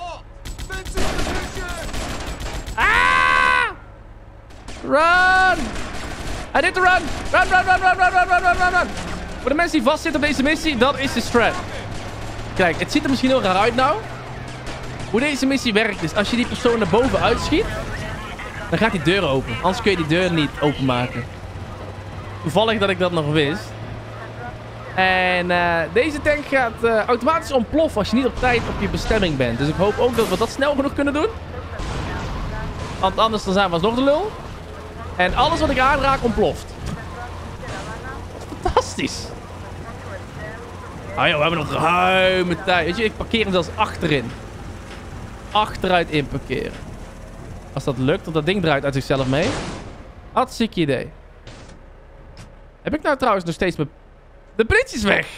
Ah! Run! I need to run! Run! Voor de mensen die vastzitten op deze missie, dat is de strat. Kijk, het ziet er misschien heel raar uit nou. Hoe deze missie werkt is, als je die persoon naar boven uitschiet, dan gaat die deur open. Anders kun je die deur niet openmaken. Toevallig dat ik dat nog wist. En deze tank gaat automatisch ontploffen als je niet op tijd op je bestemming bent. Dus ik hoop ook dat we dat snel genoeg kunnen doen. Want anders dan zijn we alsnog de lul. En alles wat ik aanraak ontploft. Fantastisch. Oh joh, we hebben nog ruime tijd. Weet je, ik parkeer hem zelfs achterin. Achteruit in parkeren. Als dat lukt, want dat ding draait uit zichzelf mee. Hartstikke idee. Heb ik nou trouwens nog steeds mijn... De politie is weg.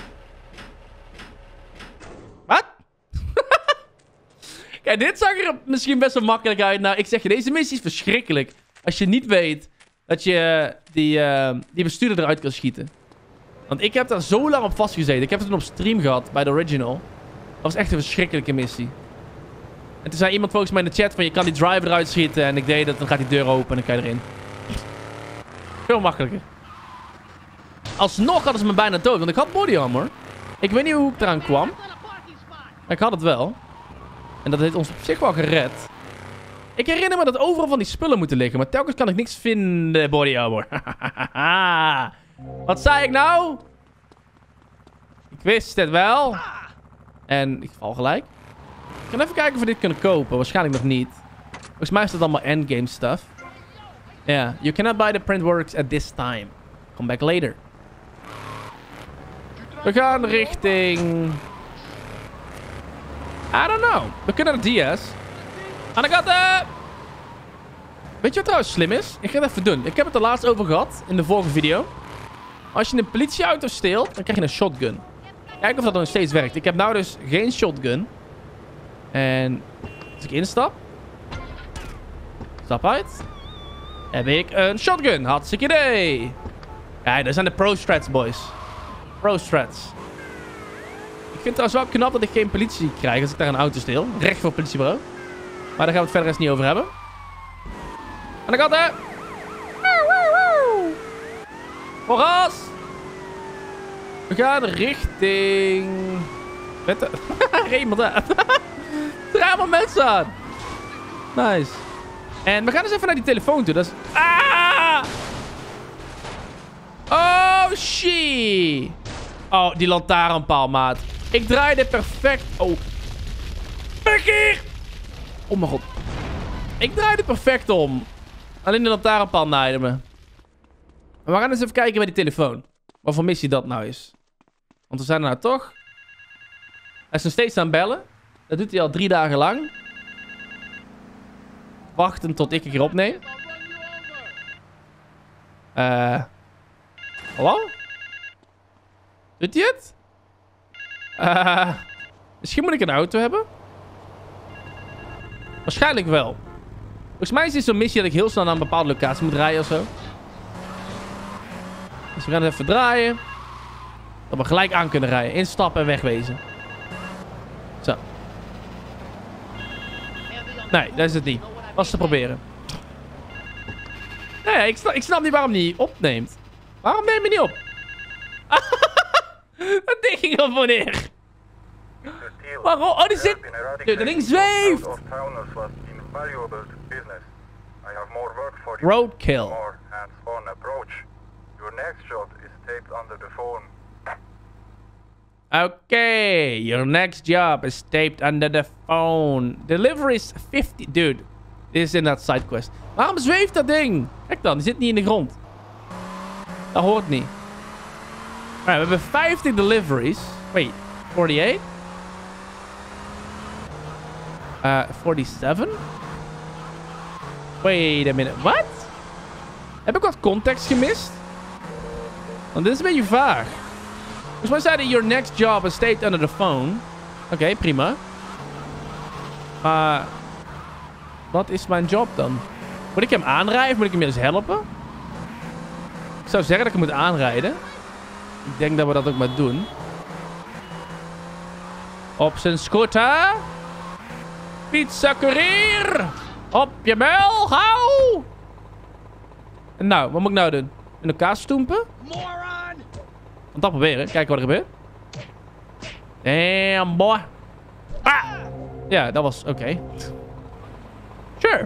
Wat? Kijk, dit zag er misschien best wel makkelijk uit. Nou, ik zeg je, deze missie is verschrikkelijk. Als je niet weet dat je die bestuurder eruit kan schieten. Want ik heb daar zo lang op vastgezeten. Ik heb het toen op stream gehad bij de original. Dat was echt een verschrikkelijke missie. En toen zei iemand volgens mij in de chat van je kan die driver eruit schieten. En ik deed dat, dan gaat die deur open en dan kan je erin. Veel makkelijker. Alsnog hadden ze me bijna dood, want ik had body armor. Ik weet niet hoe ik eraan kwam. Maar ik had het wel. En dat heeft ons op zich wel gered. Ik herinner me dat overal van die spullen moeten liggen. Maar telkens kan ik niks vinden, body armor. Wat zei ik nou? Ik wist het wel. En ik val gelijk. Ik ga even kijken of we dit kunnen kopen. Waarschijnlijk nog niet. Volgens mij is dat allemaal endgame stuff. Ja, yeah. You cannot buy the printworks at this time. Come back later. We gaan richting... I don't know. We kunnen naar Diaz. En ik had Weet je wat trouwens slim is? Ik ga het even doen. Ik heb het er laatst over gehad in de vorige video. Als je een politieauto steelt, dan krijg je een shotgun. Kijk of dat nog steeds werkt. Ik heb nou dus geen shotgun. En als ik instap... Stap uit. Heb ik een shotgun. Hartstikke idee. Ja, dat zijn de pro-strats, boys. Pro-strats. Ik vind het trouwens wel knap dat ik geen politie krijg als ik daar een auto steel. Recht voor het politiebureau. Maar daar gaan we het verder eens niet over hebben. En dan gaat hij. Voor gas. We gaan richting... Vette... Iemand aan. Er gaan allemaal mensen aan. Nice. En we gaan eens even naar die telefoon toe. Dat is... Ah! Oh, shit. Oh, die lantaarnpaal, maat. Ik draaide perfect... Oh. Verkeer! Oh mijn god. Ik draaide perfect om. Alleen de lantaarnpaal naaide me. Maar we gaan eens even kijken bij die telefoon. Wat voor missie dat nou is. Want we zijn er nou toch. Hij is nog steeds aan het bellen. Dat doet hij al 3 dagen lang. Wachten tot ik een keer opneem. Hallo? Doet hij het? Misschien moet ik een auto hebben. Waarschijnlijk wel. Volgens mij is dit zo'n missie dat ik heel snel naar een bepaalde locatie moet rijden of zo. Dus we gaan het even draaien. Dat we gelijk aan kunnen rijden. Instappen en wegwezen. Zo. Nee, dat is het niet. Was te proberen. Nee, ik snap niet waarom hij niet opneemt. Waarom neem je niet op? Dat ding ging al voor neer. Waarom? Oh, die zit... Dude, dat ding zweeft. Roadkill. Okay, your next job is taped under the phone. Delivery is 50... Dude, dit is inderdaad sidequest. Waarom zweeft dat ding? Kijk dan, die zit niet in de grond. Dat hoort niet. We hebben 50 deliveries. Wait, 48? 47? Wait a minute, what? Heb ik wat context gemist? Want dit is een beetje vaag. Volgens mij zei hij, your next job is taped under the phone. Oké, prima. Maar... wat is mijn job dan? Moet ik hem aanrijden of moet ik hem eens helpen? Ik zou zeggen dat ik hem moet aanrijden. Ik denk dat we dat ook maar doen. Op zijn scooter. Pizza courier. Op je muil, hou. En nou, wat moet ik nou doen? In elkaar stoempen? Want dat proberen. Kijken wat er gebeurt. Damn, boy. Ah! Ja, dat was oké. Sure.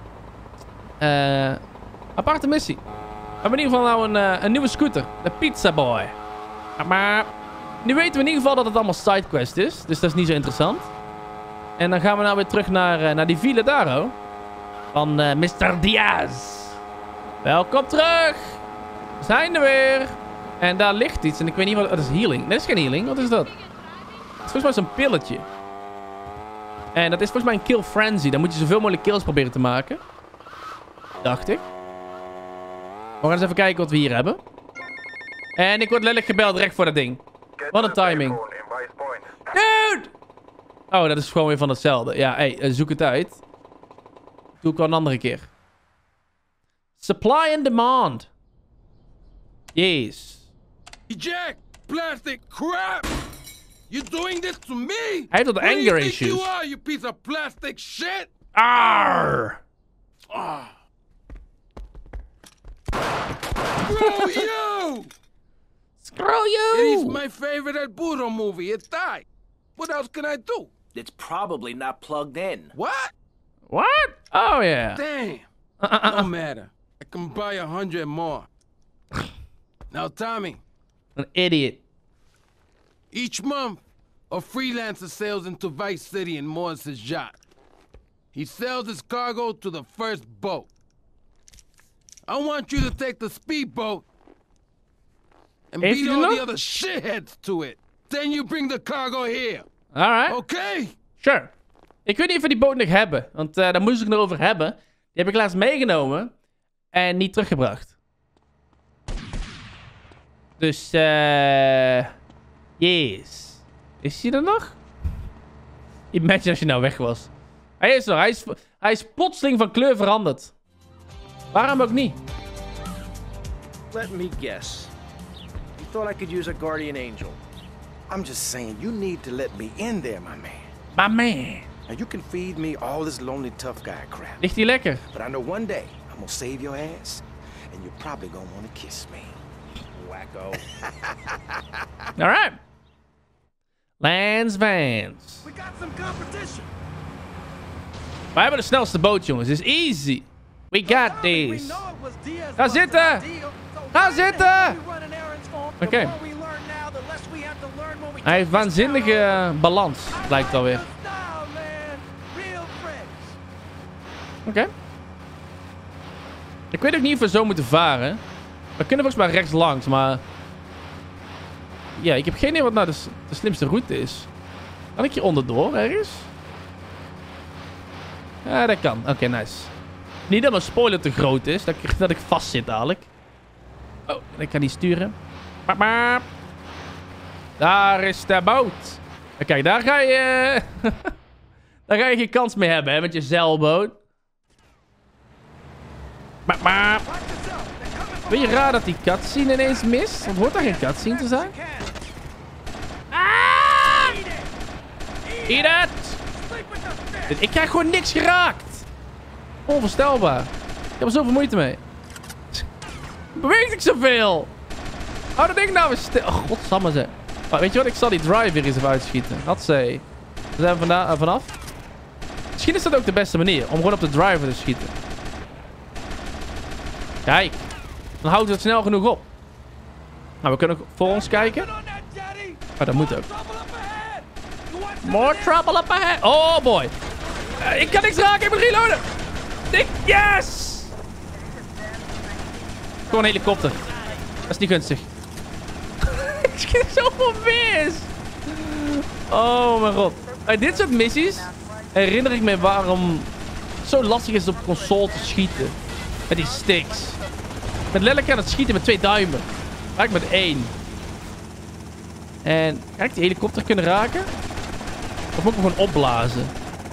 Aparte missie. We hebben in ieder geval nou een nieuwe scooter. De Pizza Boy. Maar nu weten we in ieder geval dat het allemaal sidequest is. Dus dat is niet zo interessant. En dan gaan we nou weer terug naar die file daar, oh. Van Mr. Diaz. Welkom terug. We zijn er weer. En daar ligt iets. En ik weet niet wat... dat is healing. Nee, dat is geen healing. Wat is dat? Het is volgens mij zo'n pilletje. En dat is volgens mij een kill frenzy. Dan moet je zoveel mogelijk kills proberen te maken. Dacht ik. We gaan eens even kijken wat we hier hebben. En ik word letterlijk gebeld direct voor dat ding. Wat een timing. Dude! Oh, dat is gewoon weer van hetzelfde. Ja, hey, zoek het uit. Doe ik wel een andere keer. Supply and demand. Yes. Jack, plastic crap! You're doing this to me? Hij heeft wat anger issues. You are, you piece of plastic shit! Arr! Screw you! Screw you! It is my favorite El Burro movie. It's tight. What else can I do? It's probably not plugged in. What? What? Oh, yeah. Damn. No matter. I can buy 100 more. Now, Tommy. An idiot. Each month, a freelancer sails into Vice City in Morris's yacht. He sells his cargo to the first boat. I want you to take the speedboat and beat all the other shitheads to it. Then you bring the cargo here. All right. Okay? Sure. Ik weet niet of we die boot nog hebben. Want daar moest ik nog over hebben. Die heb ik laatst meegenomen. En niet teruggebracht. Dus, yes. Is hij er nog? Imagine als je nou weg was. Hij is er. Hij is plotseling van kleur veranderd. Waarom ook niet? Let me guess. You thought I could use a guardian angel. I'm just saying, you need to let me in there, my man. My man. Now, you can feed me all this lonely tough guy crap. Ligt hij lekker? But I know one day, I'm gonna save your ass, and you're probably gonna want to kiss me. Wacko. Alright. Lance Vance. We got some competition. Wij hebben de snelste boot, jongens. It's easy. We got this. Ga zitten. Ga zitten. Oké. Hij heeft waanzinnige balans, blijkt alweer. Oké. Ik weet ook niet of we zo moeten varen. We kunnen volgens mij rechts langs, maar... ja, ik heb geen idee wat nou de slimste route is. Kan ik hier onderdoor ergens? Ja, dat kan. Oké, nice. Niet dat mijn spoiler te groot is. Dat ik vast zit dadelijk. Oh, ik kan die sturen. Bap, bap. Daar is de boot. Kijk, daar ga je... daar ga je geen kans mee hebben, hè, met je zeilboot. Bap, bap. Vind je raar dat die cutscene ineens mist? Want hoort daar geen cutscene te zijn? Ah! Eat it! Ik krijg gewoon niks geraakt. Onvoorstelbaar. Ik heb er zoveel moeite mee. Beweegt ik zoveel? Hou dat ding nou eens stil. Oh, godsamme ze. Oh, weet je wat? Ik zal die driver eens even uitschieten. Hatsé. We zijn vanaf. Misschien is dat ook de beste manier. Om gewoon op de driver te schieten. Kijk. Dan houdt het snel genoeg op. Nou, we kunnen ook voor ons kijken. Oh, dat moet ook. More trouble up ahead. Oh boy. Ik kan niks raken. Ik moet reloaden. Yes! Gewoon een helikopter. Dat is niet gunstig. Ik schiet zoveel mis. Oh mijn god. Bij dit soort missies herinner ik me waarom het zo lastig is op console te schieten. Met die sticks. Met letterlijk aan het schieten met 2 duimen. Raak met 1. En ga ik die helikopter kunnen raken? Of moet ik hem gewoon opblazen?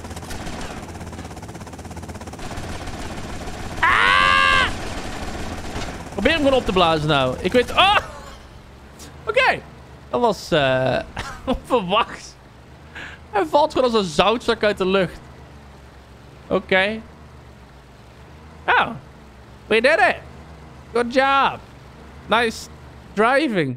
Ah! Probeer hem gewoon op te blazen nou. Ik weet... Oh! Oké. Dat was onverwacht. Hij valt gewoon als een zoutzak uit de lucht. Oké. Oh. We did it. Good job. Nice driving.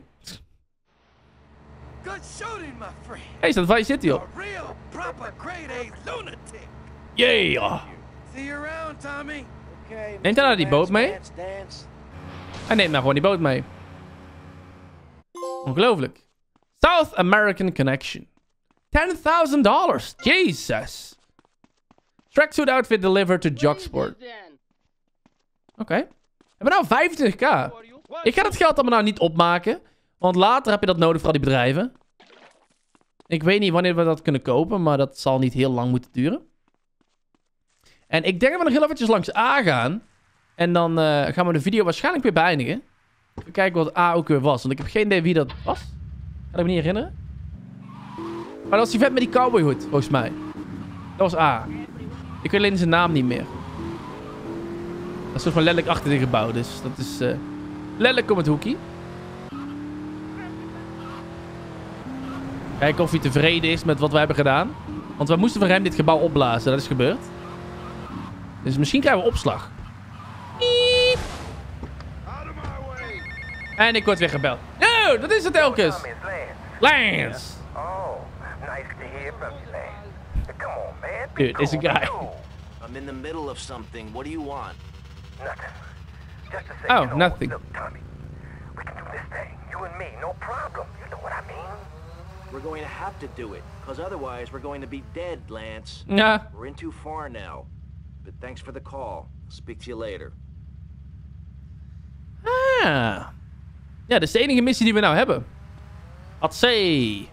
Good shooting, my friend. Hey, staat Vice City op. A real proper grade A lunatic. Yeah. See you around, Tommy. Okay, Neemt hij nou die boot mee? dance. Hij neemt nou gewoon die boot mee. Ongelooflijk. South American Connection. $10,000. Jesus. Tracksuit outfit delivered to Jocksport. Oké. We hebben nou 25k. Ik ga dat geld allemaal nou niet opmaken. Want later heb je dat nodig voor al die bedrijven. Ik weet niet wanneer we dat kunnen kopen. Maar dat zal niet heel lang moeten duren. En ik denk dat we nog heel eventjes langs A gaan. En dan gaan we de video waarschijnlijk weer beëindigen. Even kijken wat A ook weer was. Want ik heb geen idee wie dat was. Kan ik me niet herinneren. Maar dat was die vet met die cowboyhoed, volgens mij. Dat was A. Ik weet alleen zijn naam niet meer. Dat is toch van letterlijk achter dit gebouw. Dus dat is letterlijk om het hoekje. Kijken of hij tevreden is met wat we hebben gedaan. Want we moesten voor hem dit gebouw opblazen. Dat is gebeurd. Dus misschien krijgen we opslag. Piep. En ik word weer gebeld. No, dat is het telkens. Lance. Oh, nice to hear from you, Lance. Come on, man. Dude, this is a guy. I'm in the middle of something. What do you want? Nothing. Just to say, Oh, nothing. Look, Tommy, we can do this thing. You and me, no problem. You know what I mean? We're going to have to do it, because otherwise we're going to be dead, Lance. Ja. We're in too far now. But thanks for the call. Speak to you later. Ah. Ja, dat is de enige missie die we nou hebben. Had say.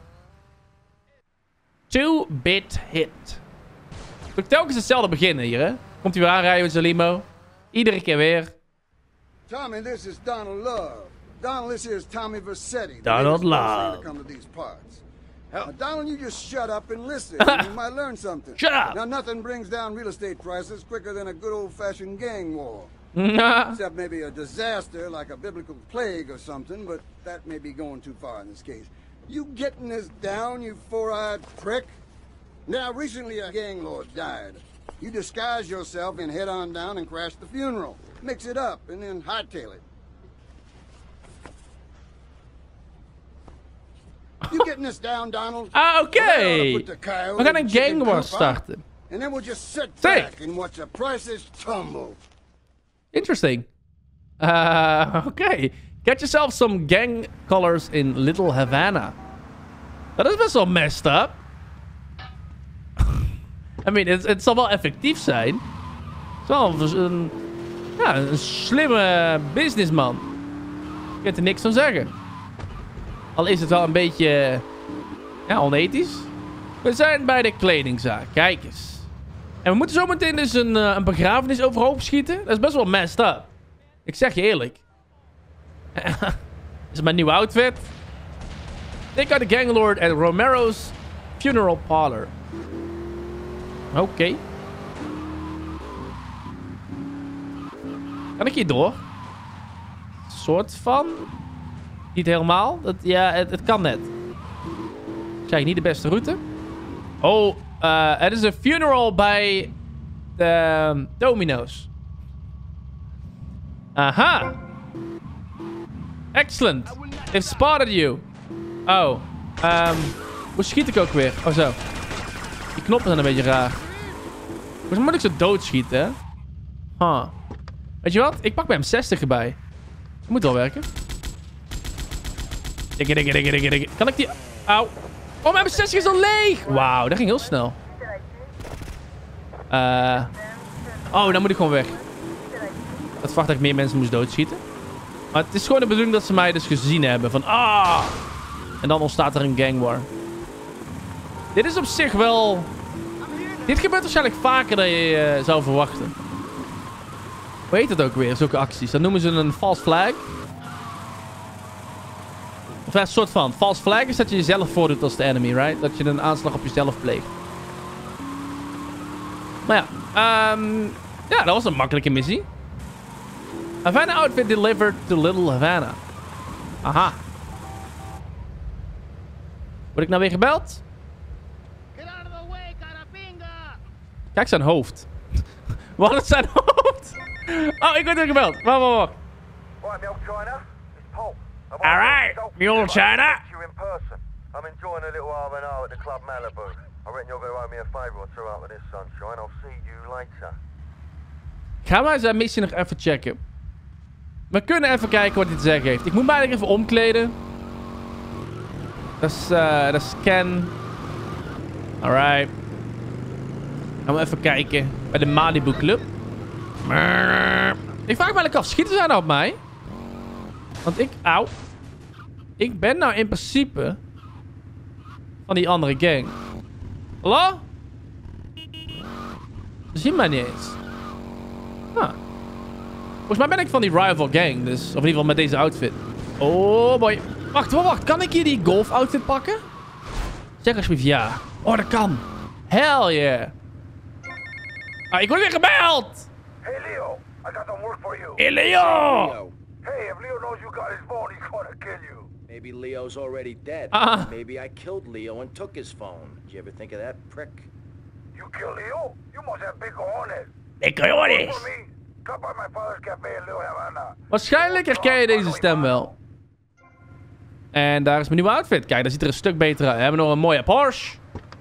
2-bit hit. Doe telkens hetzelfde beginnen hier, hè? Komt hij weer aanrijden met zijn limo. Iedere keer weer. Tommy, this is Donald Love. Donald, this is Tommy Vercetti. Donald Love. To come to these parts. Now, Donald, you just shut up and listen. You might learn something. Shut up. Now, nothing brings down real estate prices quicker than a good old-fashioned gang war. Except maybe a disaster like a biblical plague or something, but that may be going too far in this case. You getting this down, you four-eyed prick? Now, recently a gang lord died. You disguise yourself and head on down and crash the funeral. Mix it up and then hightail it. You getting this down, Donald? Oké. We gaan een gang war starten. And then we'll just sit back and watch the prices tumble. Interesting. Okay. Get yourself some gang colors in Little Havana. Dat is best wel messed up. I mean, het zal wel effectief zijn. Het is wel een slimme businessman. Ik kan er niks van zeggen. Al is het wel een beetje onethisch. We zijn bij de kledingzaak. Kijk eens. En we moeten zo meteen dus een begrafenis overhoop schieten. Dat is best wel messed up. Ik zeg je eerlijk. Dit is mijn nieuwe outfit. Take out the Ganglord at Romero's funeral parlor. Oké. Kan ik hier door? Soort van. Niet helemaal. Het kan net. Kijk, niet de beste route. Oh, het is een funeral bij de Domino's. Aha. Excellent. They've spotted you. Oh. Hoe schiet ik ook weer? Oh, zo. Die knoppen zijn een beetje raar. Volgens mij moet ik zo doodschieten, hè? Huh. Weet je wat? Ik pak mijn M60 erbij. Dat moet wel werken. Dikke. Kan ik die... Auw. Oh, mijn M60 is al leeg! Wauw, dat ging heel snel. Oh, dan moet ik gewoon weg. Dat verwacht dat ik meer mensen moest doodschieten. Maar het is gewoon de bedoeling dat ze mij dus gezien hebben. Van, En dan ontstaat er een gang war. Dit is op zich wel... Dit gebeurt waarschijnlijk vaker dan je zou verwachten. Hoe heet het ook weer, zulke acties? Dat noemen ze een false flag. Of een soort van. False flag is dat je jezelf voordoet als de enemy, right? Dat je een aanslag op jezelf pleegt. Maar ja. Ja, dat was een makkelijke missie. Havana outfit delivered to Little Havana. Aha. Word ik nou weer gebeld? Kijk zijn hoofd. Wat is zijn hoofd? Oh, ik word weer gebeld. Wacht. Alright, Mule China. I'm enjoying a little R&R at the Club Malibu. I reckon you're going to owe me a favor or two out with this sunshine. I'll see you later. Gaan wij zijn missie nog even checken. We kunnen even kijken wat hij te zeggen heeft. Ik moet mij eigenlijk even omkleden. Dat is Ken. Alright. Gaan we even kijken bij de Malibu Club. Ik vraag me eigenlijk af, schieten zij nou op mij? Want ik ben nou in principe van die andere gang. Hallo? Ze zien mij niet eens. Volgens mij ben ik van die rival gang. Dus, of in ieder geval met deze outfit. Oh boy. Wacht. Kan ik hier die golf outfit pakken? Zeg alsjeblieft ja. Oh, dat kan. Hell yeah. Ik word weer gebeld. Hey Leo, I got some work for you. Hey Leo. Hey, if Leo knows you got his phone, he's gonna kill you. Maybe Leo's already dead. Maybe I killed Leo and took his phone. Did you ever think of that, prick? You killed Leo? You must have big cojones. Big cojones. Come by my father's cafe in Little Havana. Waarschijnlijk herken je deze stem wel. En daar is mijn nieuwe outfit. Kijk, daar ziet er een stuk beter uit. We hebben nog een mooie Porsche.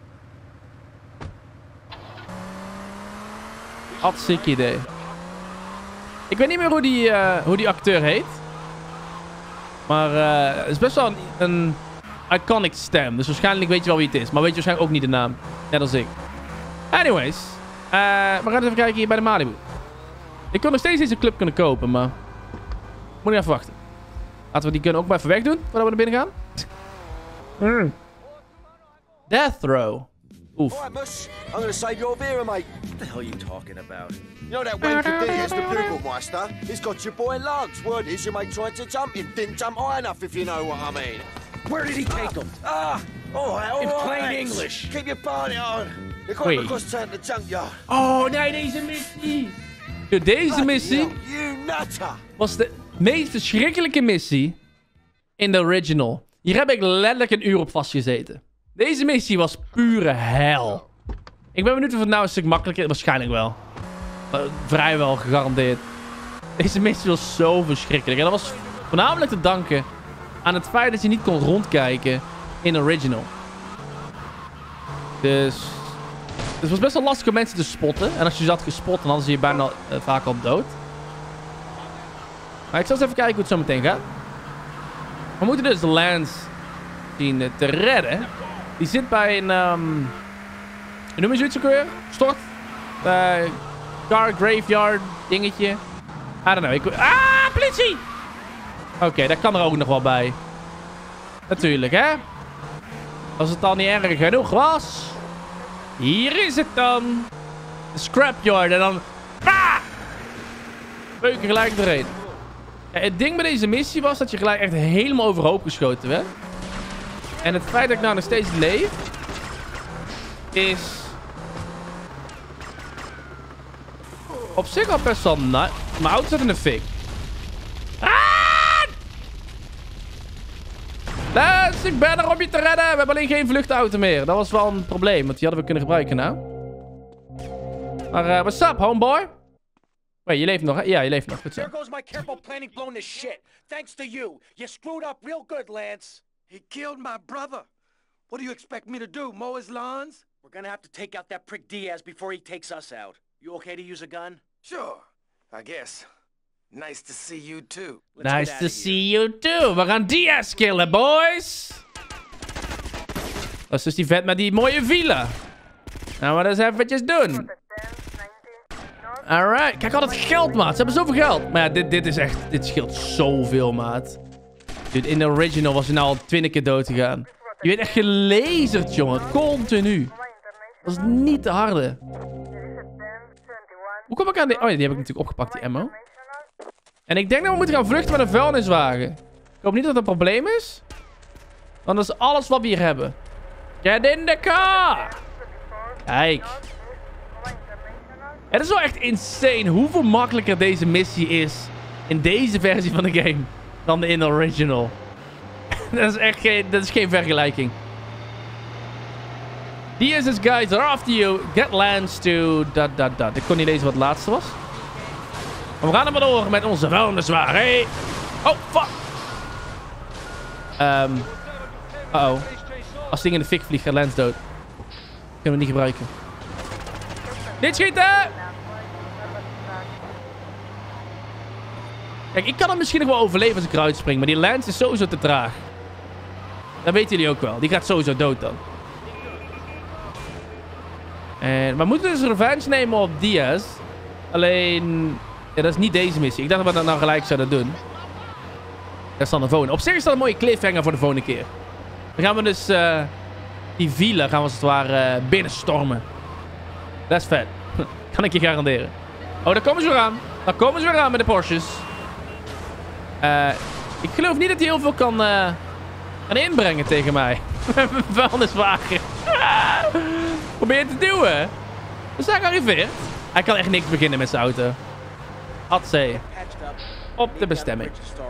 Hartstikke idee. Ik weet niet meer hoe die acteur heet. Maar het is best wel een iconic stem. Dus waarschijnlijk weet je wel wie het is. Maar weet je waarschijnlijk ook niet de naam. Net als ik. Anyways. We gaan eens even kijken hier bij de Malibu. Ik kon nog steeds deze club kunnen kopen, maar... Moet ik even wachten. Laten we die gun ook maar even wegdoen, voordat we naar binnen gaan. Death Row. Oef. Alright, Mus. I'm gonna save your Vera, mate. What the hell are you talking about? You know that wanker Diaz, the Bugelmeister? He's got your boy Lugs. Word is your mate tried to jump him. Didn't jump high enough, if you know what I mean. Where did he take him? All In right. plain English. Keep your party on. They're going across town to the junkyard. Oh, nee, deze missie. Deze missie was de meest verschrikkelijke missie in de original. Hier heb ik letterlijk een uur op vastgezeten. Deze missie was pure hel. Ik ben benieuwd of het nou een stuk makkelijker is. Waarschijnlijk wel. Vrijwel gegarandeerd. Deze missie was zo verschrikkelijk. En dat was voornamelijk te danken aan het feit dat je niet kon rondkijken in original. Dus het was best wel lastig om mensen te spotten. En als je ze had gespot, dan hadden ze je bijna vaak al dood. Maar ik zal eens even kijken hoe het zo meteen gaat. We moeten dus de Lance zien te redden. Die zit bij een... hoe noem je zoiets ook weer? Stort? Car graveyard dingetje. I don't know. Politie! Oké, dat kan er ook nog wel bij. Natuurlijk, hè? Als het al niet erg genoeg was... Hier is het dan. scrapyard en dan... Beuken gelijk erheen. Ja, het ding met deze missie was dat je gelijk echt helemaal overhoop geschoten werd. En het feit dat ik nou nog steeds leef... is... op zich al best wel nice. Mijn auto zit in de fik. Les, ik ben er om je te redden. We hebben alleen geen vluchtauto meer. Dat was wel een probleem, want die hadden we kunnen gebruiken nou. Maar what's up, homeboy? Wait, je leeft nog, hè? Ja, je leeft nog. Goed zo. There goes my careful planning blown to shit. Thanks to you. You screwed up real good, Lance. He killed my brother. What do you expect me to do, mow his lawns? We're gonna have to take out that prick Diaz before he takes us out. You okay to use a gun? Sure, I guess. Nice to see you too. Nice to see you too. We gaan Diaz killen, boys. Dat is dus die vet met die mooie villa. Nou, maar dat eens eventjes doen. Alright. Kijk al dat geld, maat. Ze hebben zoveel geld. Maar ja, dit is echt... dit scheelt zoveel, maat. Dude, in de original was hij nou al 20 keer dood gegaan. Je werd echt gelazerd, jongen. Continu. Dat is niet te harde. Hoe kom ik aan die... oh ja, die heb ik natuurlijk opgepakt, die ammo. En ik denk dat we moeten gaan vluchten met een vuilniswagen. Ik hoop niet dat dat een probleem is. Want dat is alles wat we hier hebben. Get in the car! Kijk. Het is wel echt insane hoeveel makkelijker deze missie is in deze versie van de game dan in de original. Dat is echt geen vergelijking. These guys are after you. Get Lance to... Ik kon niet lezen wat het laatste was. Maar we gaan er maar door met onze vuilniswagen. Hey. Oh, fuck. Uh-oh. Als ding in de fik vliegt, gaat Lance dood. Kunnen we niet gebruiken. Niet schieten! Kijk, ik kan hem misschien nog wel overleven als ik eruit spring. Maar die Lance is sowieso te traag. Dat weten jullie ook wel. Die gaat sowieso dood dan. En we moeten dus revenge nemen op Diaz. Alleen... ja, dat is niet deze missie. Ik dacht dat we dat nou gelijk zouden doen. Dat is dan de volgende. Op zich is dat een mooie cliffhanger voor de volgende keer. Dan gaan we dus... die villa gaan we als het ware binnenstormen. Dat is vet. Kan ik je garanderen. Oh, daar komen ze weer aan. Daar komen ze weer aan met de Porsches. Ik geloof niet dat hij heel veel kan inbrengen tegen mij. Met mijn vuilniswagen. Probeer het te duwen. We zijn gearriveerd. Hij kan echt niks beginnen met zijn auto. Hatzee. Op de bestemming.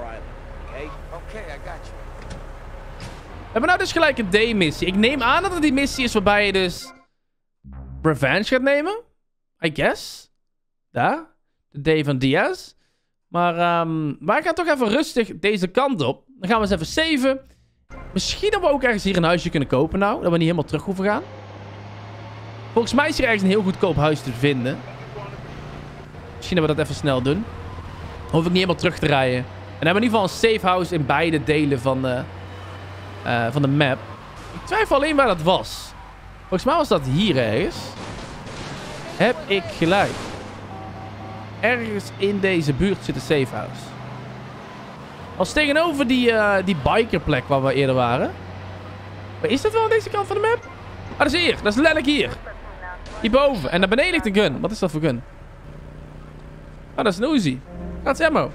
We hebben nou dus gelijk een D-missie. Ik neem aan dat het die missie is waarbij je dus... revenge gaat nemen. I guess. Daar. De D van Diaz. Maar wij gaan toch even rustig deze kant op. Dan gaan we eens even saven. Misschien dat we ook ergens hier een huisje kunnen kopen nou. Dat we niet helemaal terug hoeven gaan. Volgens mij is hier ergens een heel goedkoop huis te vinden. Misschien dat we dat even snel doen. Dan hoef ik niet helemaal terug te rijden. En dan hebben we in ieder geval een safe house in beide delen van de map. Ik twijfel alleen waar dat was. Volgens mij was dat hier ergens. Heb ik gelijk. Ergens in deze buurt zit een safe house. Als tegenover die bikerplek waar we eerder waren. Maar is dat wel aan deze kant van de map? Ah, dat is hier. Dat is letterlijk hier. Hierboven. En naar beneden ligt een gun. Wat is dat voor gun? Ah, dat is een Uzi. Dat is ammo.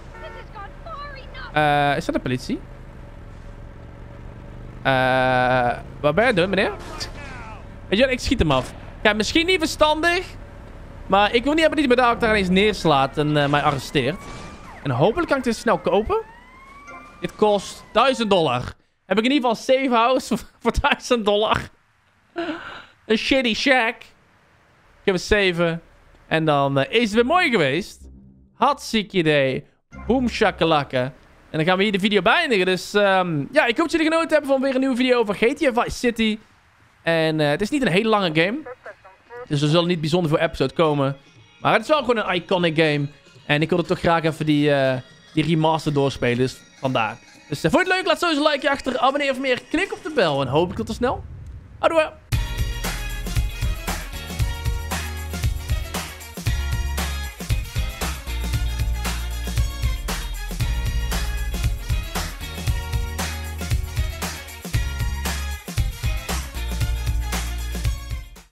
Is dat de politie? Wat ben je doen, meneer? Weet je, ik schiet hem af. Kijk, misschien niet verstandig. Maar ik wil niet hebben dat hij me daar ineens neerslaat en mij arresteert. En hopelijk kan ik dit snel kopen. Dit kost $1000. Heb ik in ieder geval een safe house voor $1000. Een shitty shack. Ik heb een saven. En dan is het weer mooi geweest. Hartstikke idee. Boom shakalaka. En dan gaan we hier de video beëindigen. Dus ja, ik hoop dat jullie genoten hebben van weer een nieuwe video over GTA Vice City. En het is niet een hele lange game. Dus er zullen niet bijzonder veel episodes komen. Maar het is wel gewoon een iconic game. En ik wilde toch graag even die remaster doorspelen. Dus vandaar. Dus vond je het leuk? Laat sowieso een likeje achter. Abonneer of meer. Klik op de bel. En hopelijk tot snel. Houdoe.